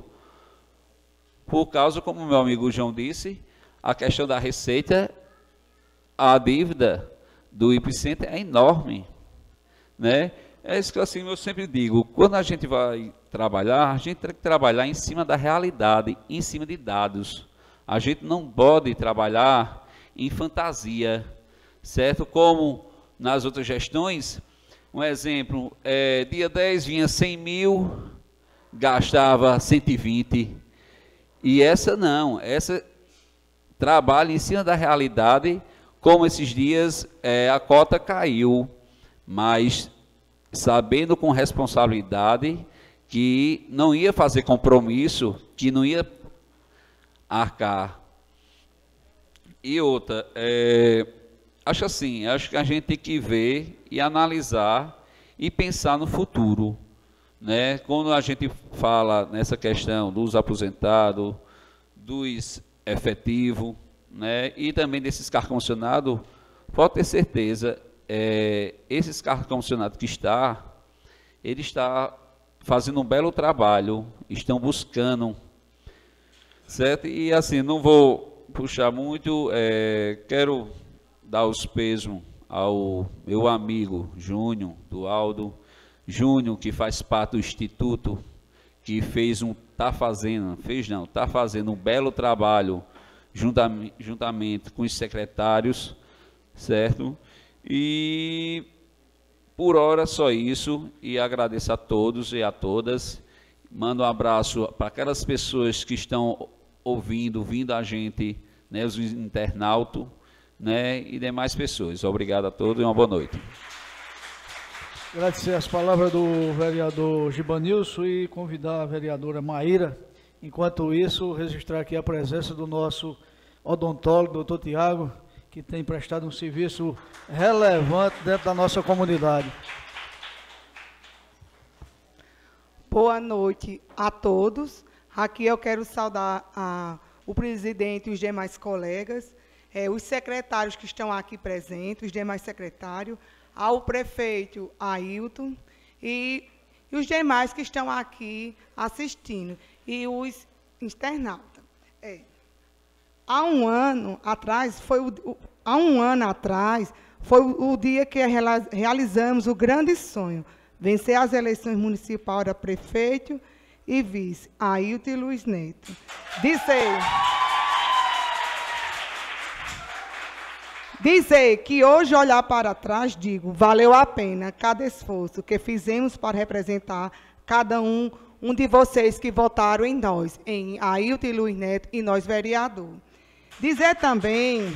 Por causa, como o meu amigo João disse, a questão da receita, a dívida do IPCenter é enorme, né? É isso que assim, eu sempre digo, quando a gente vai trabalhar, a gente tem que trabalhar em cima da realidade, em cima de dados. A gente não pode trabalhar em fantasia, certo? Como nas outras gestões, um exemplo, dia 10 vinha 100 mil, gastava 120, e essa não, essa trabalha em cima da realidade, como esses dias a cota caiu, mas sabendo com responsabilidade que não ia fazer compromisso, que não ia arcar. E outra, acho assim, acho que a gente tem que ver e analisar e pensar no futuro, né? Quando a gente fala nessa questão dos aposentados, dos efetivos, né? E também desses carros comissionados, pode ter certeza, esses carros comissionados que ele está fazendo um belo trabalho, estão buscando, certo? E assim, não vou puxar muito, quero dar os pêsames ao meu amigo Júnior, do Aldo. Júnior, que faz parte do Instituto, que está fazendo um belo trabalho juntamente com os secretários, certo? E por hora só isso, e agradeço a todos e a todas. Mando um abraço para aquelas pessoas que estão ouvindo a gente, né, os internautas, né, e demais pessoas. Obrigado a todos e uma boa noite. Agradecer as palavras do vereador Gibanilson e convidar a vereadora Maíra. Enquanto isso, registrar aqui a presença do nosso odontólogo, doutor Tiago, que tem prestado um serviço relevante dentro da nossa comunidade. Boa noite a todos. Aqui eu quero saudar o presidente e os demais colegas, os secretários que estão aqui presentes, os demais secretários, ao prefeito Ailton e os demais que estão aqui assistindo, e os internautas. Há um ano atrás foi o dia que realizamos o grande sonho, vencer as eleições municipais para prefeito e vice, Ailton e Luiz Neto. Dizer que hoje, olhar para trás, digo, valeu a pena cada esforço que fizemos para representar cada um de vocês que votaram em nós, em Ailton e Luiz Neto, e nós, vereador. Dizer também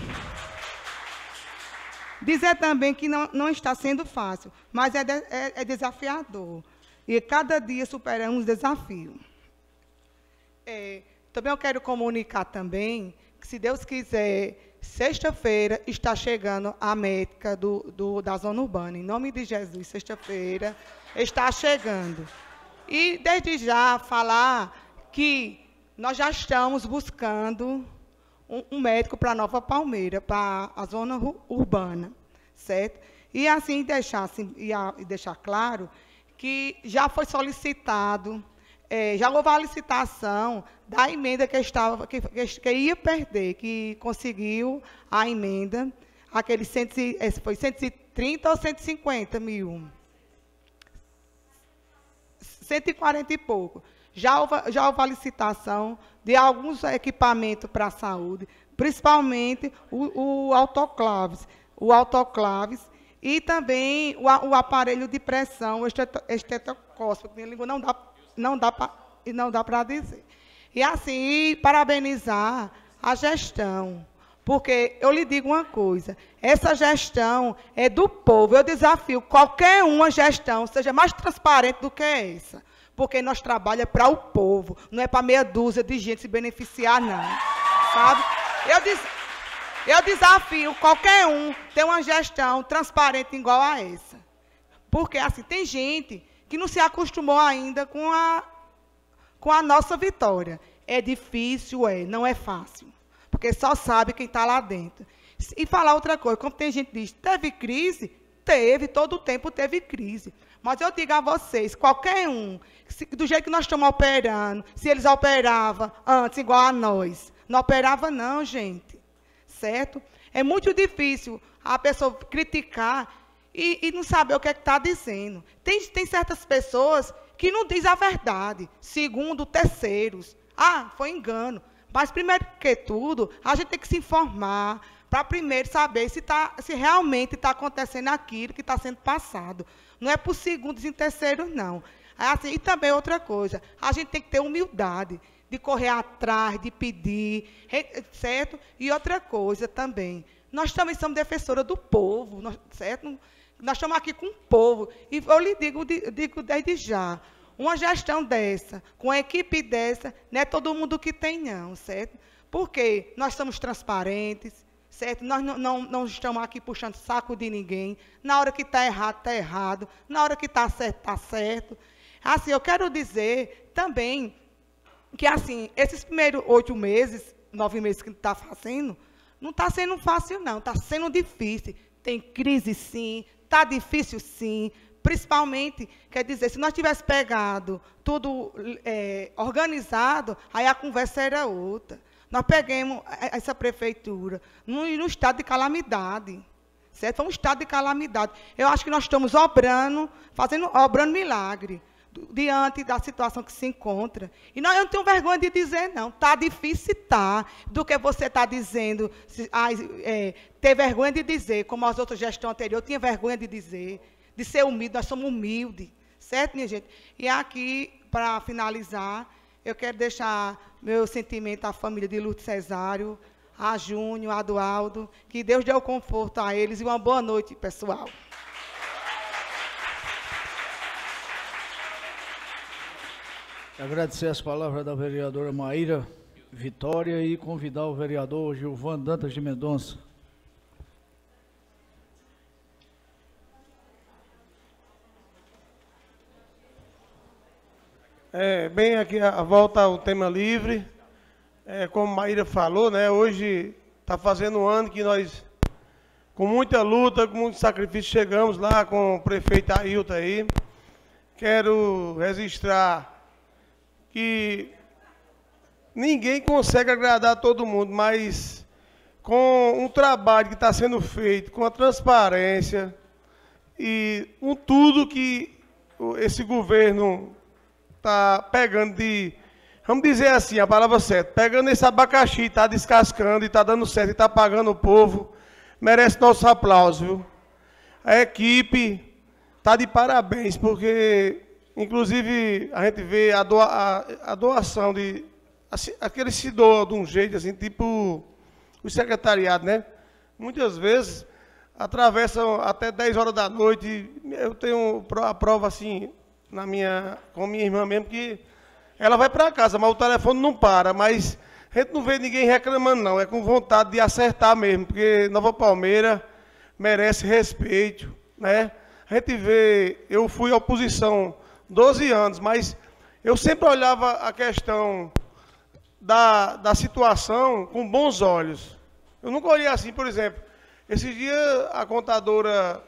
que não está sendo fácil, mas é desafiador. E cada dia superamos desafios. Também eu quero comunicar também que, se Deus quiser, sexta-feira está chegando a médica da zona urbana. Em nome de Jesus, sexta-feira está chegando. E desde já falar que nós já estamos buscando um médico para Nova Palmeira, para a zona urbana, certo? E assim deixar claro que já foi solicitado, já houve a licitação da emenda que ia perder, que conseguiu a emenda, aquele foi 130 ou 150 mil? 140 e pouco. Já houve a licitação de alguns equipamentos para a saúde, principalmente o autoclaves, e também o aparelho de pressão, o estetoscópio, que não dá para dizer. E assim, parabenizar a gestão, porque eu lhe digo uma coisa, essa gestão é do povo. Eu desafio qualquer uma gestão, seja mais transparente do que essa, porque nós trabalhamos para o povo, não é para meia dúzia de gente se beneficiar, não. Sabe? Eu desafio qualquer um ter uma gestão transparente igual a essa. Porque, assim, tem gente que não se acostumou ainda com a nossa vitória. É difícil, não é fácil. Porque só sabe quem está lá dentro. E falar outra coisa, como tem gente que diz, teve crise? Teve, todo o tempo teve crise. Mas eu digo a vocês, qualquer um, do jeito que nós estamos operando, se eles operavam antes igual a nós, não operava não, gente. Certo? É muito difícil a pessoa criticar e não saber o que está dizendo. Tem certas pessoas que não dizem a verdade, segundo terceiros. Foi engano. Mas, primeiro que tudo, a gente tem que se informar para primeiro saber se realmente está acontecendo aquilo que está sendo passado. Não é por segundos e terceiros, não. Assim, e também outra coisa, a gente tem que ter humildade de correr atrás, de pedir, certo? E outra coisa também, nós também somos defensora do povo, certo? Nós estamos aqui com o povo, e eu lhe digo desde já, uma gestão dessa, com uma equipe dessa, não é todo mundo que tem, não, certo? Porque nós somos transparentes, certo? Nós não estamos aqui puxando saco de ninguém. Na hora que está errado. Na hora que está certo, está certo. Assim, eu quero dizer também que, assim, esses primeiros 8 meses, 9 meses que está fazendo, não está sendo fácil, não. Está sendo difícil. Tem crise, sim. Está difícil, sim. Principalmente, quer dizer, se nós tivéssemos pegado tudo organizado, aí a conversa era outra. Nós pegamos essa prefeitura no estado de calamidade. Certo? Foi um estado de calamidade. Eu acho que nós estamos obrando milagre diante da situação que se encontra. E eu não tenho vergonha de dizer, não. Está difícil, tá. Do que você está dizendo, ter vergonha de dizer, como as outras gestões anteriores, eu tinha vergonha de dizer, de ser humilde, nós somos humildes. Certo, minha gente? E aqui, para finalizar, eu quero deixar meu sentimento à família de Lourdes Cesário, a Júnior, a Dualdo, que Deus dê o conforto a eles e uma boa noite, pessoal. Agradecer as palavras da vereadora Maíra Vitória e convidar o vereador Gilvan Dantas de Mendonça. Bem, aqui a volta ao tema livre. Como a Maíra falou, né, hoje está fazendo um ano que nós, com muita luta, com muito sacrifício, chegamos lá com o prefeito Ailton aí. Quero registrar que ninguém consegue agradar todo mundo, mas com um trabalho que está sendo feito, com a transparência e com tudo que esse governo está pegando de, vamos dizer assim, a palavra certa, pegando esse abacaxi, está descascando e está dando certo, e está pagando o povo, merece nosso aplauso, viu? A equipe está de parabéns, porque, inclusive, a gente vê a doação de, assim, aquele se doa de um jeito, assim, tipo o secretariado, né? Muitas vezes, atravessam até 10 horas da noite, eu tenho a prova, assim, com minha irmã mesmo, que ela vai para casa, mas o telefone não para, mas a gente não vê ninguém reclamando, não, é com vontade de acertar mesmo, porque Nova Palmeira merece respeito, né? A gente vê, eu fui oposição 12 anos, mas eu sempre olhava a questão da situação com bons olhos. Eu nunca olhei assim, por exemplo, esses dias a contadora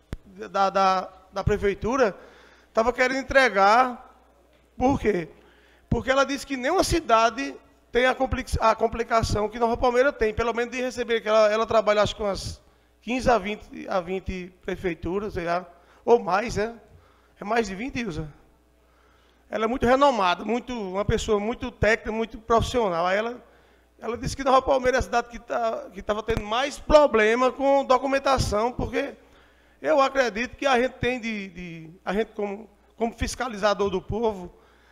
da prefeitura estava querendo entregar, por quê? Porque ela disse que nenhuma cidade tem a complicação que Nova Palmeira tem, pelo menos de receber, que ela trabalha acho que com umas 15 a 20 prefeituras, sei lá, ou mais, né? É mais de 20, Ilza. Ela é muito renomada, uma pessoa muito técnica, muito profissional. Aí ela disse que Nova Palmeira é a cidade que estava tendo mais problema com documentação, porque eu acredito que a gente tem a gente como fiscalizador do povo,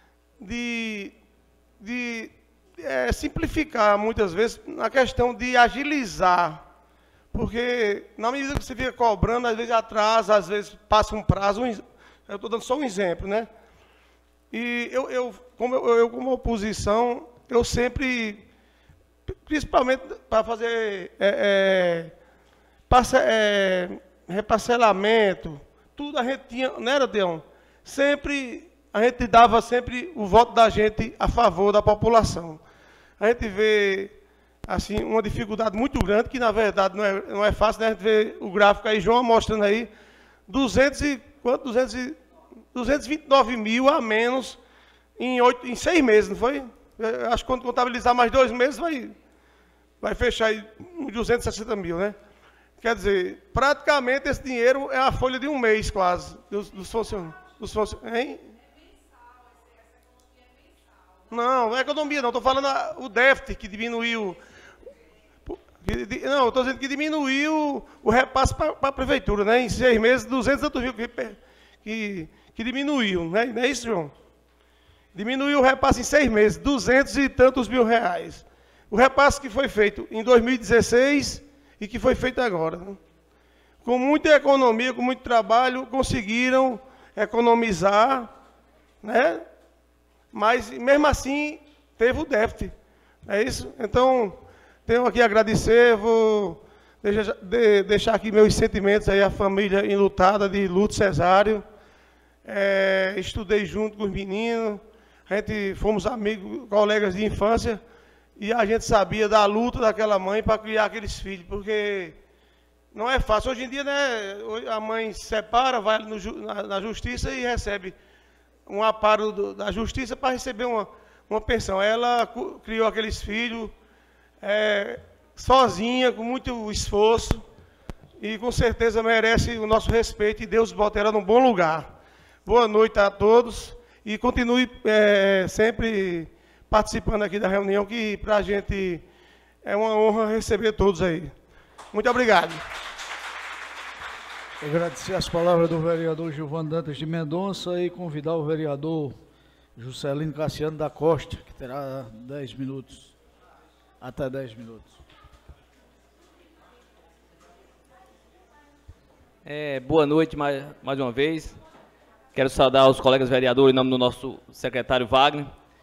de simplificar muitas vezes na questão de agilizar. Porque na medida que você fica cobrando, às vezes atrasa, às vezes passa um prazo. Eu estou dando só um exemplo, né? E eu como oposição, eu sempre, principalmente para fazer reparcelamento, tudo a gente tinha, não era, Deon? Sempre, a gente dava sempre o voto da gente a favor da população. A gente vê, assim, uma dificuldade muito grande, que na verdade não é fácil, né? A gente vê o gráfico aí, João mostrando aí, 229 mil a menos em 6 meses, não foi? Eu acho que quando contabilizar mais 2 meses, vai fechar aí uns 260 mil, né? Quer dizer, praticamente esse dinheiro é a folha de um mês quase, dos funcionários. Hein? Não, não é economia, não. Estou falando o déficit que diminuiu. Não, estou dizendo que diminuiu o repasse para a prefeitura, né? Em 6 meses, 200 mil que diminuiu, né? Não é isso, João? Diminuiu o repasse em 6 meses, 200 e tantos mil reais. O repasse que foi feito em 2016 e que foi feito agora. Né? Com muita economia, com muito trabalho, conseguiram economizar, né? Mas mesmo assim teve o déficit. É isso? Então, tenho aqui a agradecer, vou deixar aqui meus sentimentos aí à família enlutada de Lourdes Cesário. Estudei junto com os meninos, a gente fomos amigos, colegas de infância, e a gente sabia da luta daquela mãe para criar aqueles filhos, porque não é fácil. Hoje em dia, né, a mãe se separa, vai na justiça e recebe um amparo da justiça para receber uma pensão. Ela criou aqueles filhos, sozinha, com muito esforço, e com certeza merece o nosso respeito, e Deus bota ela num bom lugar. Boa noite a todos, e continue sempre participando aqui da reunião, que para a gente é uma honra receber todos aí. Muito obrigado. Agradecer as palavras do vereador Gilvan Dantas de Mendonça e convidar o vereador Juscelino Cassiano da Costa, que terá 10 minutos, até 10 minutos. Boa noite mais uma vez. Quero saudar os colegas vereadores em nome do nosso secretário Wagner.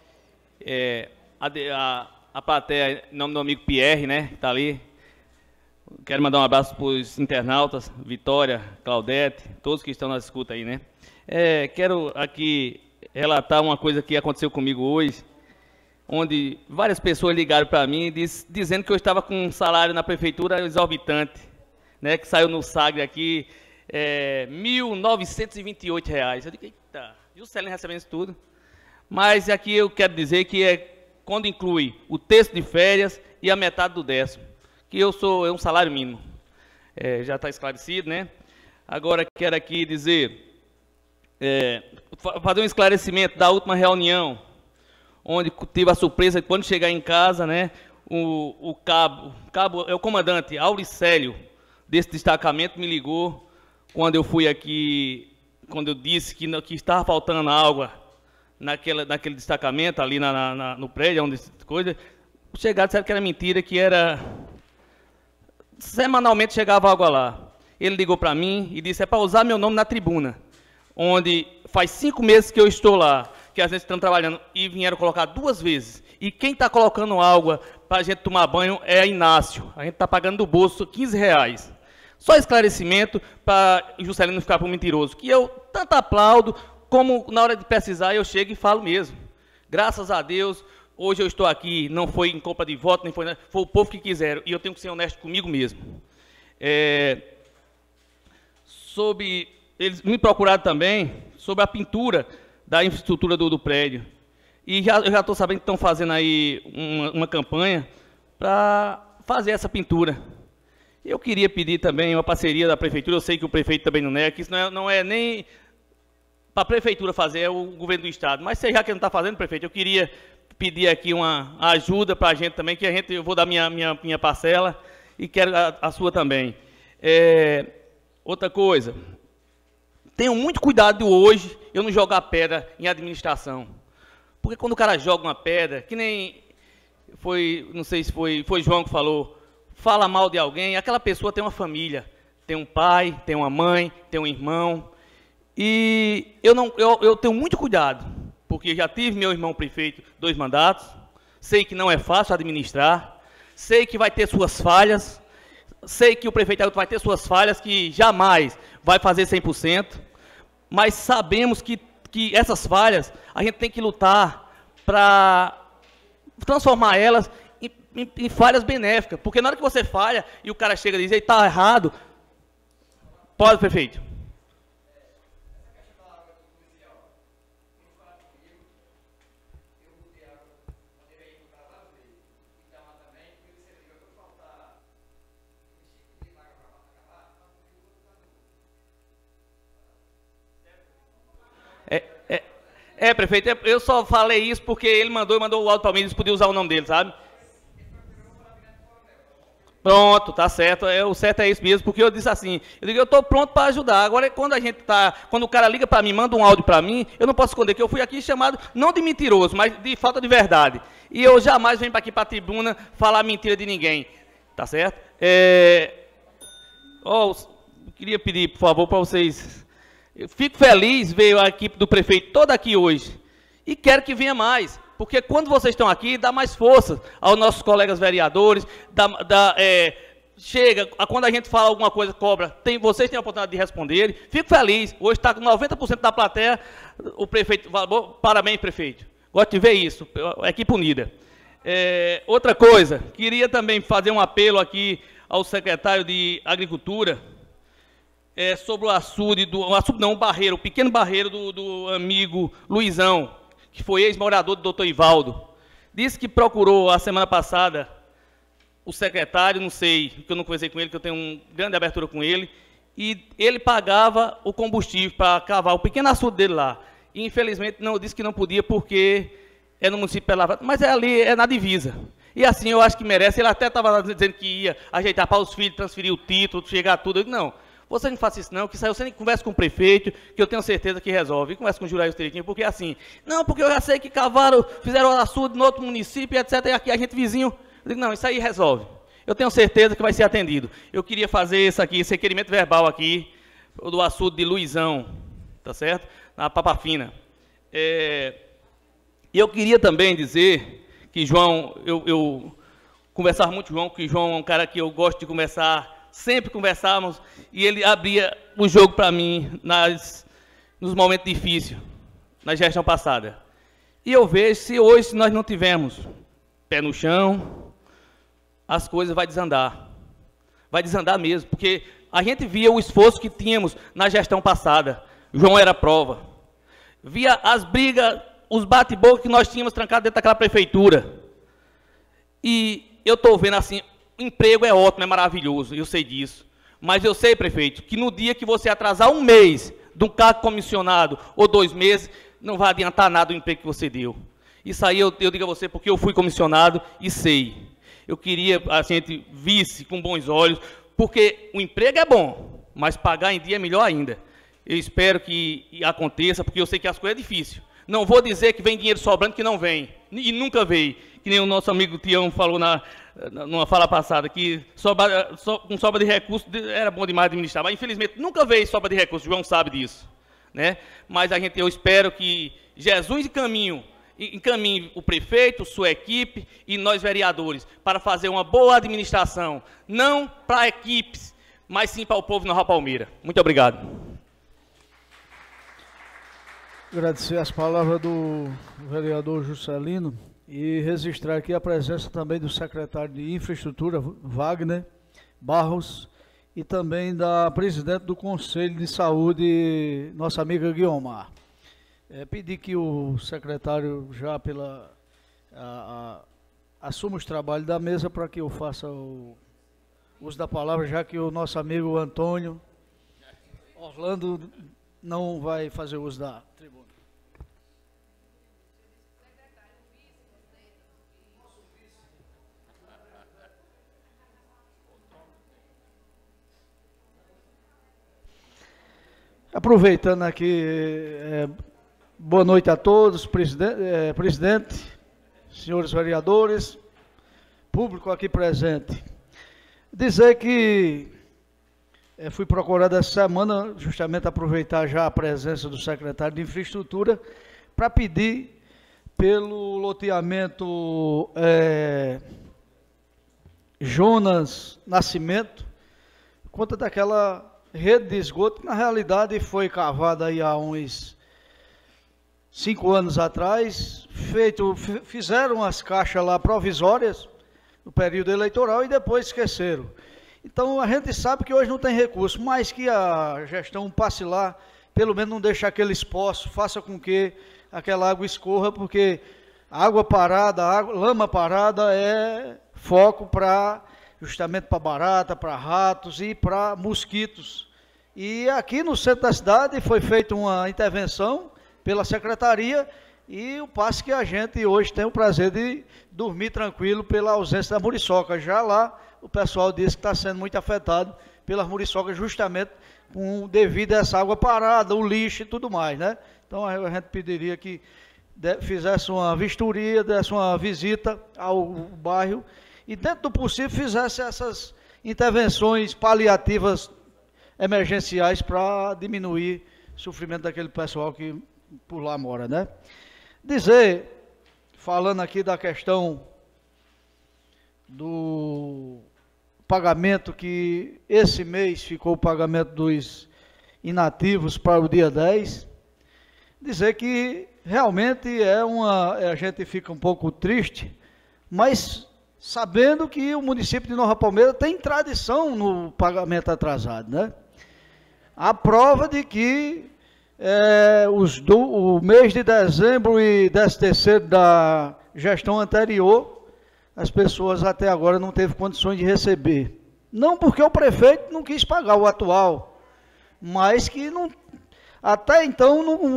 A plateia em nome do amigo Pierre, né, que está ali. Quero mandar um abraço para os internautas, Vitória, Claudete, todos que estão na escuta aí, né. Quero aqui relatar uma coisa que aconteceu comigo hoje, onde várias pessoas ligaram para mim dizendo que eu estava com um salário na prefeitura exorbitante, né, que saiu no SAGRE aqui, R$ 1.928. Eu digo, eita, e o Juscelino recebendo isso tudo? Mas aqui eu quero dizer que quando inclui o terço de férias e a metade do 10º, que é um salário mínimo. Já está esclarecido, né? Agora quero aqui dizer, fazer um esclarecimento da última reunião, onde tive a surpresa de quando chegar em casa, né, o comandante Auricélio desse destacamento me ligou quando eu fui aqui, quando eu disse que estava faltando água naquele destacamento ali no prédio, onde coisa. Chegaram, disseram que era mentira, que era semanalmente chegava água lá. Ele ligou para mim e disse, é para usar meu nome na tribuna, onde faz 5 meses que eu estou lá, que a gente está trabalhando, e vieram colocar 2 vezes. E quem está colocando água para a gente tomar banho é a Inácio. A gente está pagando do bolso R$15. Só esclarecimento para o Juscelino não ficar por mentiroso, que eu tanto aplaudo, como na hora de precisar eu chego e falo mesmo. Graças a Deus, hoje eu estou aqui, não foi em compra de voto, nem foi nada, foi o povo que quiseram, e eu tenho que ser honesto comigo mesmo. Eles me procuraram também sobre a pintura da infraestrutura do prédio. E eu já estou sabendo que estão fazendo aí uma campanha para fazer essa pintura. Eu queria pedir também uma parceria da prefeitura, eu sei que o prefeito também não nega, que isso não é nem para a prefeitura fazer, é o governo do estado. Mas já que não está fazendo, prefeito, eu queria pedir aqui uma ajuda para a gente também, que eu vou dar minha parcela e quero a sua também. Outra coisa, tenham muito cuidado hoje eu não jogar pedra em administração. Porque quando o cara joga uma pedra, que nem não sei se foi João que falou, fala mal de alguém, aquela pessoa tem uma família, tem um pai, tem uma mãe, tem um irmão. E eu tenho muito cuidado, porque já tive meu irmão prefeito 2 mandatos, sei que não é fácil administrar, sei que vai ter suas falhas, sei que o prefeito vai ter suas falhas, que jamais vai fazer 100%, mas sabemos que essas falhas a gente tem que lutar para transformar elas em falhas benéficas, porque na hora que você falha e o cara chega e diz, está errado, pode, prefeito. Prefeito, eu só falei isso porque ele mandou o áudio para mim, eles podiam usar o nome dele, sabe? Pronto, tá certo, o certo é isso mesmo, porque eu disse assim, eu estou pronto para ajudar. Agora, quando o cara liga para mim, manda um áudio para mim, eu não posso esconder que eu fui aqui chamado, não de mentiroso, mas de falta de verdade. E eu jamais venho aqui para a tribuna falar mentira de ninguém, tá certo? Queria pedir, por favor, para vocês... Eu fico feliz ver a equipe do prefeito toda aqui hoje. E quero que venha mais. Porque quando vocês estão aqui, dá mais força aos nossos colegas vereadores. Chega, quando a gente fala alguma coisa, cobra. Vocês têm a oportunidade de responder. Fico feliz. Hoje está com 90% da plateia. O prefeito, parabéns, prefeito. Gosto de ver isso. Equipe unida. Outra coisa, queria também fazer um apelo aqui ao secretário de Agricultura. Sobre o pequeno barreiro do amigo Luizão, que foi ex-morador do Dr. Ivaldo. Disse que procurou a semana passada o secretário, não sei, porque eu não conversei com ele, que eu tenho uma grande abertura com ele, e ele pagava o combustível para cavar o pequeno açude dele lá. E, infelizmente, não disse que não podia porque é no município de Pedra Lavrada, mas é ali, é na divisa. E assim, eu acho que merece. Ele até estava dizendo que ia ajeitar para os filhos, transferir o título, chegar tudo. Eu disse, não, você não faça isso não, que saiu, você conversa com o prefeito, que eu tenho certeza que resolve. E conversa com o Juraí Esteriquinho, porque assim, não, porque eu já sei que cavaram, fizeram o açude no outro município, etc. E aqui a gente vizinho, eu digo, não, isso aí resolve. Eu tenho certeza que vai ser atendido. Eu queria fazer esse requerimento verbal aqui, do açude de Luizão, tá certo? Na Papa Fina. E eu queria também dizer que João, eu conversava muito com João, que João é um cara que eu gosto de conversar, sempre conversávamos, e ele abria o jogo para mim nos momentos difíceis, na gestão passada. E eu vejo, se hoje nós não tivermos pé no chão, as coisas vão desandar. Vai desandar mesmo, porque a gente via o esforço que tínhamos na gestão passada. João era prova. Via as brigas, os bate-boca que nós tínhamos trancado dentro daquela prefeitura. E eu estou vendo assim, o emprego é ótimo, é maravilhoso, eu sei disso. Mas eu sei, prefeito, que no dia que você atrasar um mês de um cargo comissionado, ou 2 meses, não vai adiantar nada o emprego que você deu. Isso aí eu digo a você porque eu fui comissionado e sei. Eu queria que a gente visse com bons olhos, porque o emprego é bom, mas pagar em dia é melhor ainda. Eu espero que aconteça, porque eu sei que as coisas é difícil. Não vou dizer que vem dinheiro sobrando, que não vem. E nunca veio. Que nem o nosso amigo Tião falou numa fala passada, que com sobra de recursos era bom demais administrar. Mas, infelizmente, nunca veio sobra de recursos. O João sabe disso. Né? Mas eu espero que Jesus encaminhe o prefeito, sua equipe e nós vereadores para fazer uma boa administração. Não para equipes, mas sim para o povo de Nova Palmeira. Muito obrigado. Agradecer as palavras do vereador Juscelino e registrar aqui a presença também do secretário de Infraestrutura, Wagner Barros, e também da presidente do Conselho de Saúde, nossa amiga Guiomar. Pedir que o secretário já assuma os trabalhos da mesa para que eu faça o uso da palavra, já que o nosso amigo Antônio Orlando não vai fazer uso da tribuna. Aproveitando aqui, boa noite a todos, presidente, senhores vereadores, público aqui presente. Dizer que fui procurado essa semana, justamente aproveitar já a presença do secretário de Infraestrutura, para pedir pelo loteamento Jonas Nascimento, conta daquela rede de esgoto que na realidade foi cavada aí há uns 5 anos atrás, fizeram as caixas lá provisórias no período eleitoral e depois esqueceram. Então a gente sabe que hoje não tem recurso, mas que a gestão passe lá, pelo menos não deixe aqueles poços, faça com que aquela água escorra, porque água parada, lama parada é foco justamente para barata, para ratos e para mosquitos. E aqui no centro da cidade foi feita uma intervenção pela secretaria e o passe que a gente hoje tem o prazer de dormir tranquilo pela ausência da muriçoca. Já lá o pessoal disse que está sendo muito afetado pelas muriçocas justamente devido a essa água parada, o lixo e tudo mais, né? Então a gente pediria que fizesse uma vistoria, desse uma visita ao bairro e dentro do possível fizesse essas intervenções paliativas emergenciais para diminuir o sofrimento daquele pessoal que por lá mora, né? Dizer, falando aqui da questão do pagamento, que esse mês ficou o pagamento dos inativos para o dia 10, dizer que realmente a gente fica um pouco triste, mas sabendo que o município de Nova Palmeira tem tradição no pagamento atrasado, né? A prova de que o mês de dezembro e 13º da gestão anterior as pessoas até agora não teve condições de receber. Não porque o prefeito não quis pagar, o atual, mas que não, até então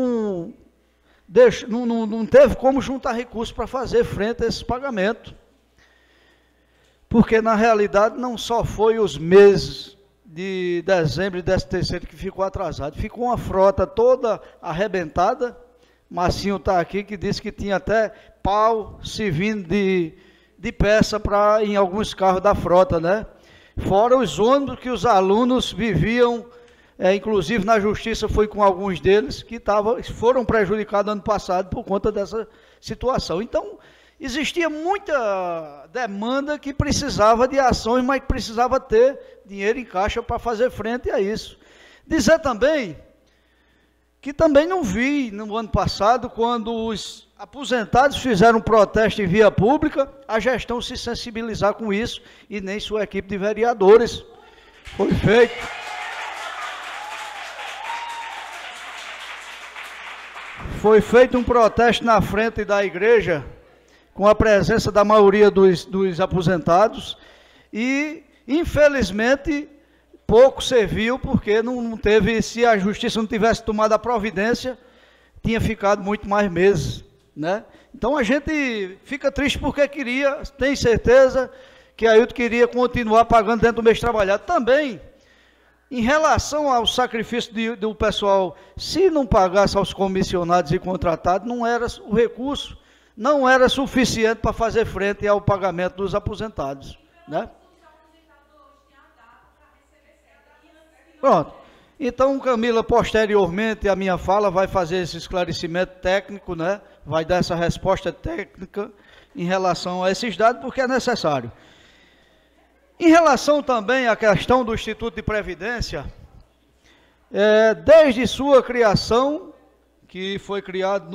não teve como juntar recursos para fazer frente a esse pagamento. Porque, na realidade, não só foi os meses de dezembro e 13º que ficou atrasado, ficou uma frota toda arrebentada. Marcinho está aqui, que disse que tinha até pau servindo de peça em alguns carros da frota, né? Fora os ônibus que os alunos viviam, inclusive na justiça foi com alguns deles, que foram prejudicados ano passado por conta dessa situação. Então, existia muita demanda que precisava de ações, mas que precisava ter dinheiro em caixa para fazer frente a isso. Dizer também que também não vi no ano passado, quando os aposentados fizeram um protesto em via pública, a gestão se sensibilizar com isso, e nem sua equipe de vereadores. Foi feito. Foi feito um protesto na frente da igreja, com a presença da maioria dos aposentados, e, infelizmente, pouco serviu, porque não teve, se a justiça não tivesse tomado a providência, tinha ficado muito mais meses, né? Então a gente fica triste porque tem certeza que Ailton queria continuar pagando dentro do mês trabalhado. Também, em relação ao sacrifício do pessoal, se não pagasse aos comissionados e contratados, o recurso não era suficiente para fazer frente ao pagamento dos aposentados, né? Pronto. Então, Camila, posteriormente à minha fala, vai fazer esse esclarecimento técnico, né? Vai dar essa resposta técnica em relação a esses dados, porque é necessário. Em relação também à questão do Instituto de Previdência, desde sua criação, que foi criado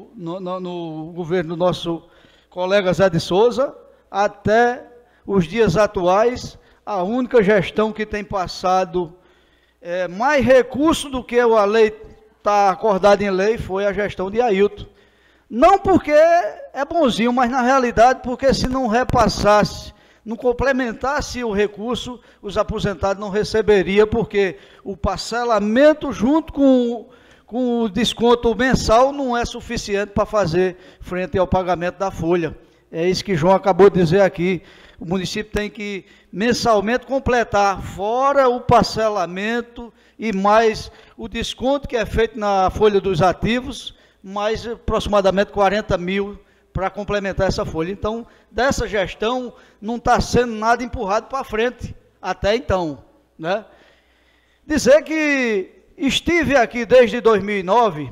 no governo do nosso colega Zé de Souza, até os dias atuais, a única gestão que tem passado mais recurso do que a lei está acordada em lei foi a gestão de Ailton. Não porque é bonzinho, mas na realidade porque se não repassasse, não complementasse o recurso, os aposentados não receberiam, porque o parcelamento junto com o desconto mensal não é suficiente para fazer frente ao pagamento da folha. É isso que João acabou de dizer aqui. O município tem que mensalmente completar, fora o parcelamento e mais o desconto que é feito na folha dos ativos, mais aproximadamente 40 mil para complementar essa folha. Então, dessa gestão não está sendo nada empurrado para frente, até então, né? Dizer que estive aqui desde 2009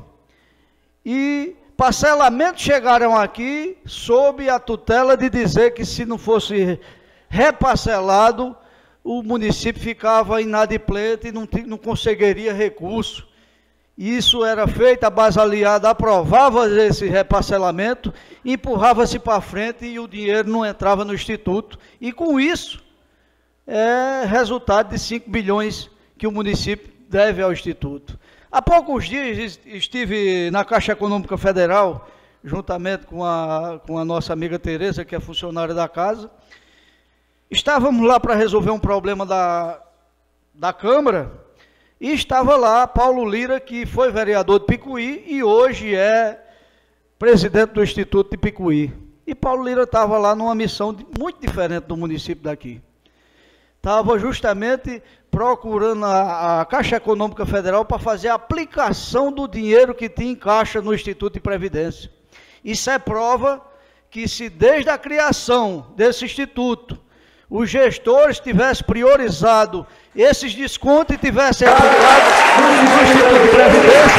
e parcelamentos chegaram aqui sob a tutela de dizer que se não fosse reparcelado, o município ficava inadimplente e não conseguiria recurso. Isso era feito, a base aliada aprovava esse reparcelamento, empurrava-se para frente e o dinheiro não entrava no Instituto. E com isso, resultado de 5 bilhões que o município deve ao Instituto. Há poucos dias estive na Caixa Econômica Federal, juntamente com a nossa amiga Tereza, que é funcionária da casa. Estávamos lá para resolver um problema da Câmara, e estava lá Paulo Lira, que foi vereador de Picuí e hoje é presidente do Instituto de Picuí. E Paulo Lira estava lá numa missão muito diferente do município daqui. Estava justamente procurando a Caixa Econômica Federal para fazer a aplicação do dinheiro que tinha em caixa no Instituto de Previdência. Isso é prova que se desde a criação desse instituto, os gestores tivessem priorizado esses descontos e tivessem aplicado no Instituto de Previdência,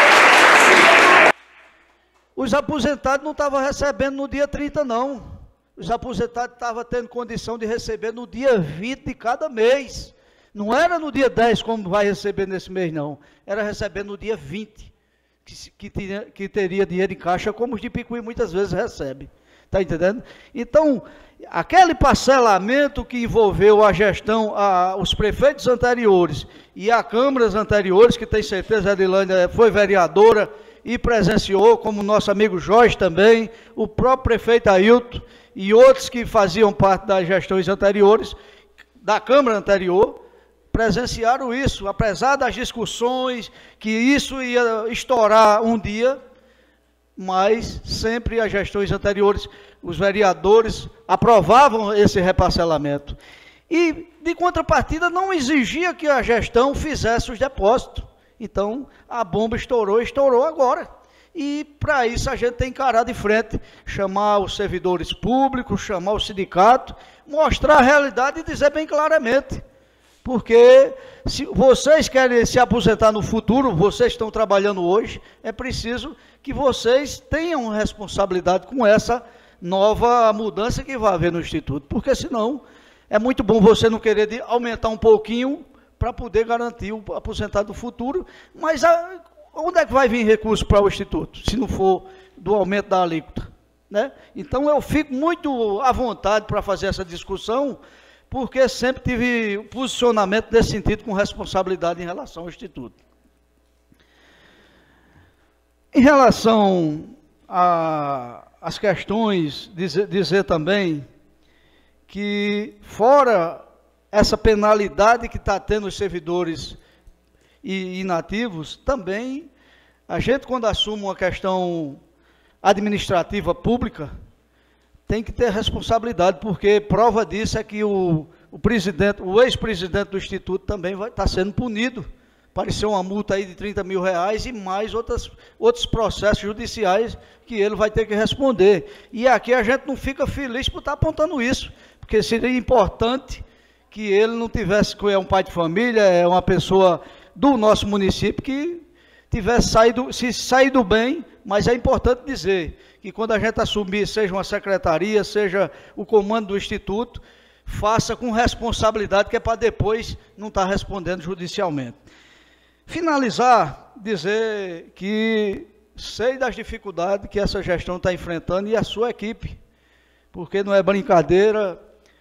os aposentados não estavam recebendo no dia 30, não. Os aposentados estavam tendo condição de receber no dia 20 de cada mês. Não era no dia 10, como vai receber nesse mês, não. Era receber no dia 20, que teria dinheiro em caixa, como os de Picuí muitas vezes recebem. Está entendendo? Então, aquele parcelamento que envolveu a gestão, os prefeitos anteriores e as câmaras anteriores, que tem certeza a Edilânia foi vereadora e presenciou, como nosso amigo Jorge também, o próprio prefeito Ailton e outros que faziam parte das gestões anteriores, da Câmara anterior, presenciaram isso, apesar das discussões, que isso ia estourar um dia, mas sempre as gestões anteriores, os vereadores aprovavam esse reparcelamento. E, de contrapartida, não exigia que a gestão fizesse os depósitos. Então, a bomba estourou agora. E, para isso, a gente tem que encarar de frente, chamar os servidores públicos, chamar o sindicato, mostrar a realidade e dizer bem claramente. Porque, se vocês querem se aposentar no futuro, vocês estão trabalhando hoje, é preciso que vocês tenham responsabilidade com essa nova mudança que vai haver no Instituto. Porque, senão, é muito bom você não querer aumentar um pouquinho para poder garantir o aposentado do futuro, mas onde é que vai vir recurso para o Instituto, se não for do aumento da alíquota? Né? Então, eu fico muito à vontade para fazer essa discussão, porque sempre tive posicionamento nesse sentido com responsabilidade em relação ao Instituto. Em relação às questões, dizer também que, fora essa penalidade que está tendo os servidores inativos, também a gente, quando assume uma questão administrativa pública, tem que ter responsabilidade, porque prova disso é que o ex-presidente do Instituto também vai estar sendo punido. Apareceu uma multa aí de R$30 mil e mais outros processos judiciais que ele vai ter que responder. E aqui a gente não fica feliz por estar apontando isso, porque seria importante que ele não tivesse, que é um pai de família, é uma pessoa do nosso município que tivesse saído bem, mas é importante dizer que quando a gente assumir, seja uma secretaria, seja o comando do Instituto, faça com responsabilidade, que é para depois não estar respondendo judicialmente. Finalizar, dizer que sei das dificuldades que essa gestão está enfrentando e a sua equipe, porque não é brincadeira,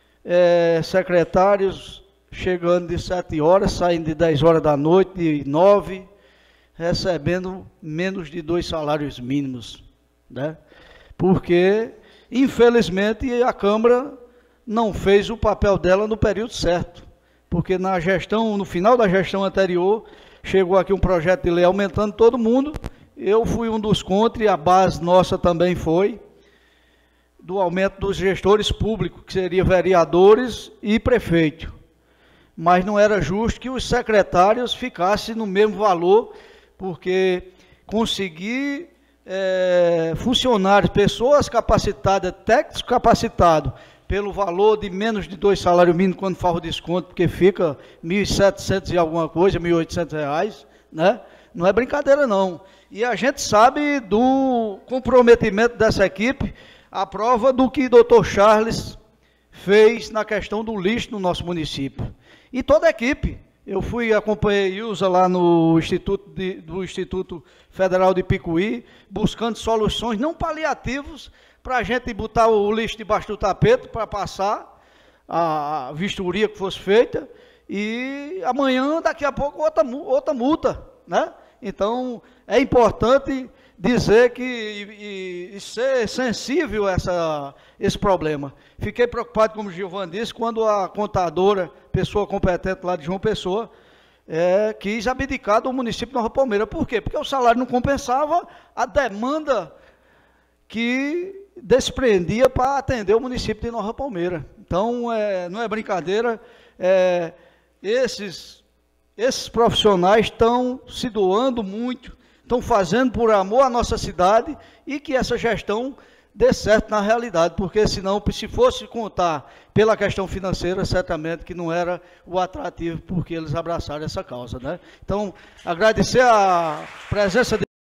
secretários chegando de 7 horas, saindo de 10 horas da noite, de 9, recebendo menos de 2 salários mínimos, né? Porque, infelizmente, a Câmara não fez o papel dela no período certo, porque no final da gestão anterior, chegou aqui um projeto de lei aumentando todo mundo, eu fui um dos contra, e a base nossa também foi, do aumento dos gestores públicos, que seriam vereadores e prefeito. Mas não era justo que os secretários ficassem no mesmo valor, porque conseguir funcionários, pessoas capacitadas, técnicos capacitados, pelo valor de menos de 2 salários mínimos, quando faz o desconto, porque fica R$ 1.700 e alguma coisa, R$ 1.800, né? Não é brincadeira, não. E a gente sabe do comprometimento dessa equipe, a prova do que o doutor Charles fez na questão do lixo no nosso município. E toda a equipe. Eu acompanhei Ilza lá no do Instituto Federal de Picuí, buscando soluções não paliativos, para a gente botar o lixo debaixo do tapete, para passar a vistoria que fosse feita, e amanhã, daqui a pouco, outra multa, né? Então, é importante dizer e ser sensível a esse problema. Fiquei preocupado, como o Giovanni disse, quando a contadora, pessoa competente lá de João Pessoa, quis abdicar do município de Nova Palmeira. Por quê? Porque o salário não compensava a demanda que desprendia para atender o município de Nova Palmeira. Então, não é brincadeira, esses profissionais estão se doando muito, estão fazendo por amor à nossa cidade, e que essa gestão dê certo na realidade, porque senão, se fosse contar pela questão financeira, certamente que não era o atrativo porque eles abraçaram essa causa, né? Então, agradecer a presença de...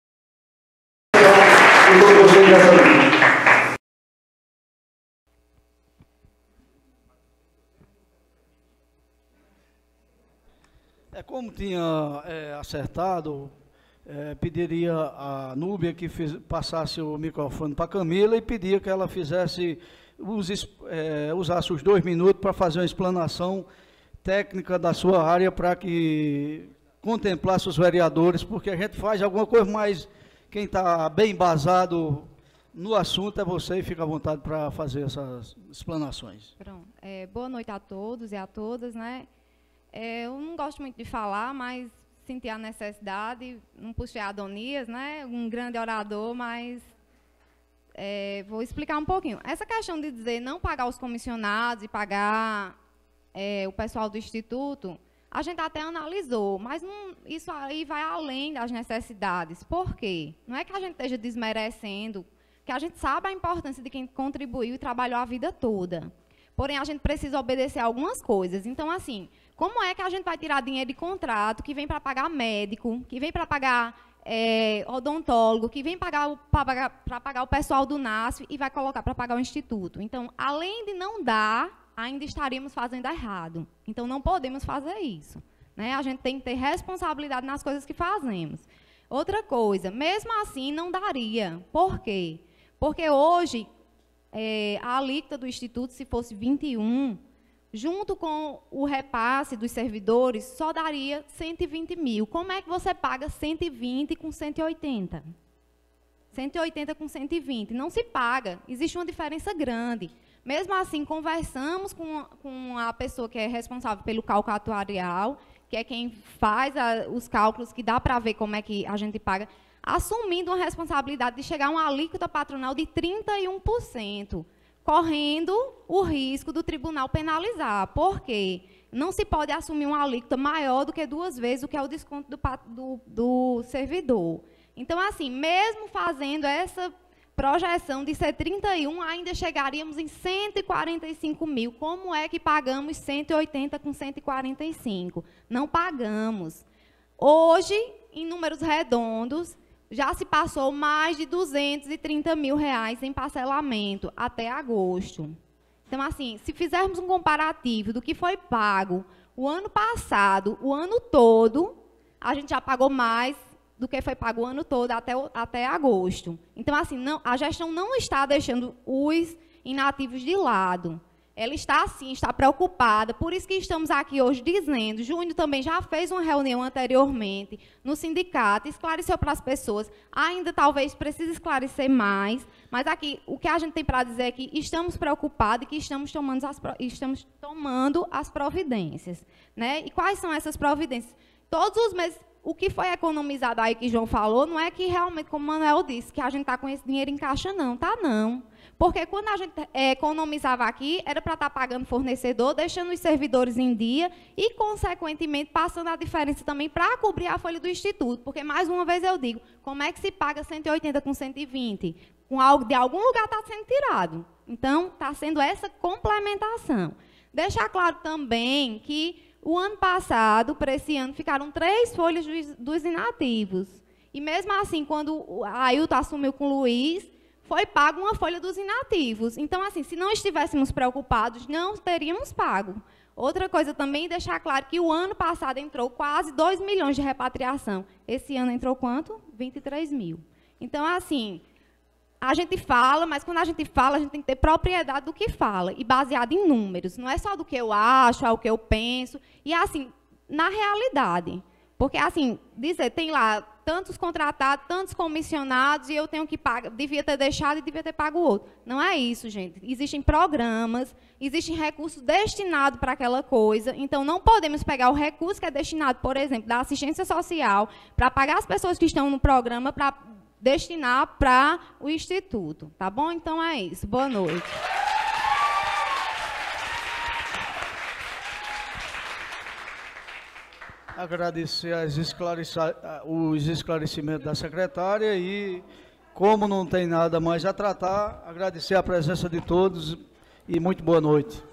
Como tinha acertado, pediria a Núbia que passasse o microfone para a Camila e pedia que ela fizesse, usasse os 2 minutos para fazer uma explanação técnica da sua área, para que contemplasse os vereadores, porque a gente faz alguma coisa mais quem está bem embasado no assunto é você, e fica à vontade para fazer essas explanações. Pronto. Boa noite a todos e a todas, né? Eu não gosto muito de falar, mas senti a necessidade, não puxei Adonias, né? Um grande orador, mas vou explicar um pouquinho. Essa questão de dizer não pagar os comissionados e pagar o pessoal do Instituto, a gente até analisou, mas isso aí vai além das necessidades. Por quê? Não é que a gente esteja desmerecendo, que a gente sabe a importância de quem contribuiu e trabalhou a vida toda. Porém, a gente precisa obedecer a algumas coisas. Então, assim, como é que a gente vai tirar dinheiro de contrato que vem para pagar médico, que vem para pagar odontólogo, que vem para pagar o pessoal do NASF e vai colocar para pagar o Instituto? Então, além de não dar, ainda estaríamos fazendo errado. Então, não podemos fazer isso, né? A gente tem que ter responsabilidade nas coisas que fazemos. Outra coisa, mesmo assim, não daria. Por quê? Porque hoje, a alíquota do Instituto, se fosse 21, junto com o repasse dos servidores, só daria 120 mil. Como é que você paga 120 com 180? 180 com 120. Não se paga. Existe uma diferença grande. Mesmo assim, conversamos com a pessoa que é responsável pelo cálculo atuarial, que é quem faz os cálculos, que dá para ver como é que a gente paga, assumindo uma responsabilidade de chegar a uma alíquota patronal de 31%, correndo o risco do tribunal penalizar. Por quê? Não se pode assumir uma alíquota maior do que 2 vezes o que é o desconto do servidor. Então, assim, mesmo fazendo essa projeção de ser 31, ainda chegaríamos em 145 mil. Como é que pagamos 180 com 145? Não pagamos. Hoje, em números redondos, já se passou mais de 230 mil reais em parcelamento até agosto. Então, assim, se fizermos um comparativo do que foi pago o ano passado, o ano todo, a gente já pagou mais do que foi pago o ano todo até agosto. Então, assim, a gestão não está deixando os inativos de lado. Ela está, sim, está preocupada. Por isso que estamos aqui hoje dizendo, Júnior também já fez uma reunião anteriormente no sindicato, esclareceu para as pessoas, ainda talvez precise esclarecer mais, mas aqui o que a gente tem para dizer é que estamos preocupados e que estamos tomando as providências, né? E quais são essas providências? Todos os meses, o que foi economizado aí que João falou, não é que realmente, como o Manuel disse, que a gente está com esse dinheiro em caixa, não. Tá, não. Porque quando a gente economizava aqui, era para estar pagando fornecedor, deixando os servidores em dia e, consequentemente, passando a diferença também para cobrir a folha do Instituto. Porque, mais uma vez eu digo, como é que se paga 180 com 120? Com algo de algum lugar está sendo tirado. Então, está sendo essa complementação. Deixar claro também que o ano passado, para esse ano, ficaram 3 folhas dos inativos. E mesmo assim, quando a Ailton assumiu com o Luiz, foi pago uma folha dos inativos. Então, assim, se não estivéssemos preocupados, não teríamos pago. Outra coisa também, deixar claro que o ano passado entrou quase 2 milhões de repatriação. Esse ano entrou quanto? 23 mil. Então, assim, a gente fala, mas quando a gente fala, a gente tem que ter propriedade do que fala, e baseado em números. Não é só do que eu acho, é o que eu penso, e assim, na realidade. Porque, assim, dizer, tem lá tantos contratados, tantos comissionados, e eu tenho que pagar, devia ter deixado e devia ter pago o outro. Não é isso, gente. Existem programas, existem recursos destinados para aquela coisa, então não podemos pegar o recurso que é destinado, por exemplo, da assistência social, para pagar as pessoas que estão no programa, para destinar para o Instituto, tá bom? Então é isso. Boa noite. Agradecer os esclarecimentos da secretária e, como não tem nada mais a tratar, agradecer a presença de todos e muito boa noite.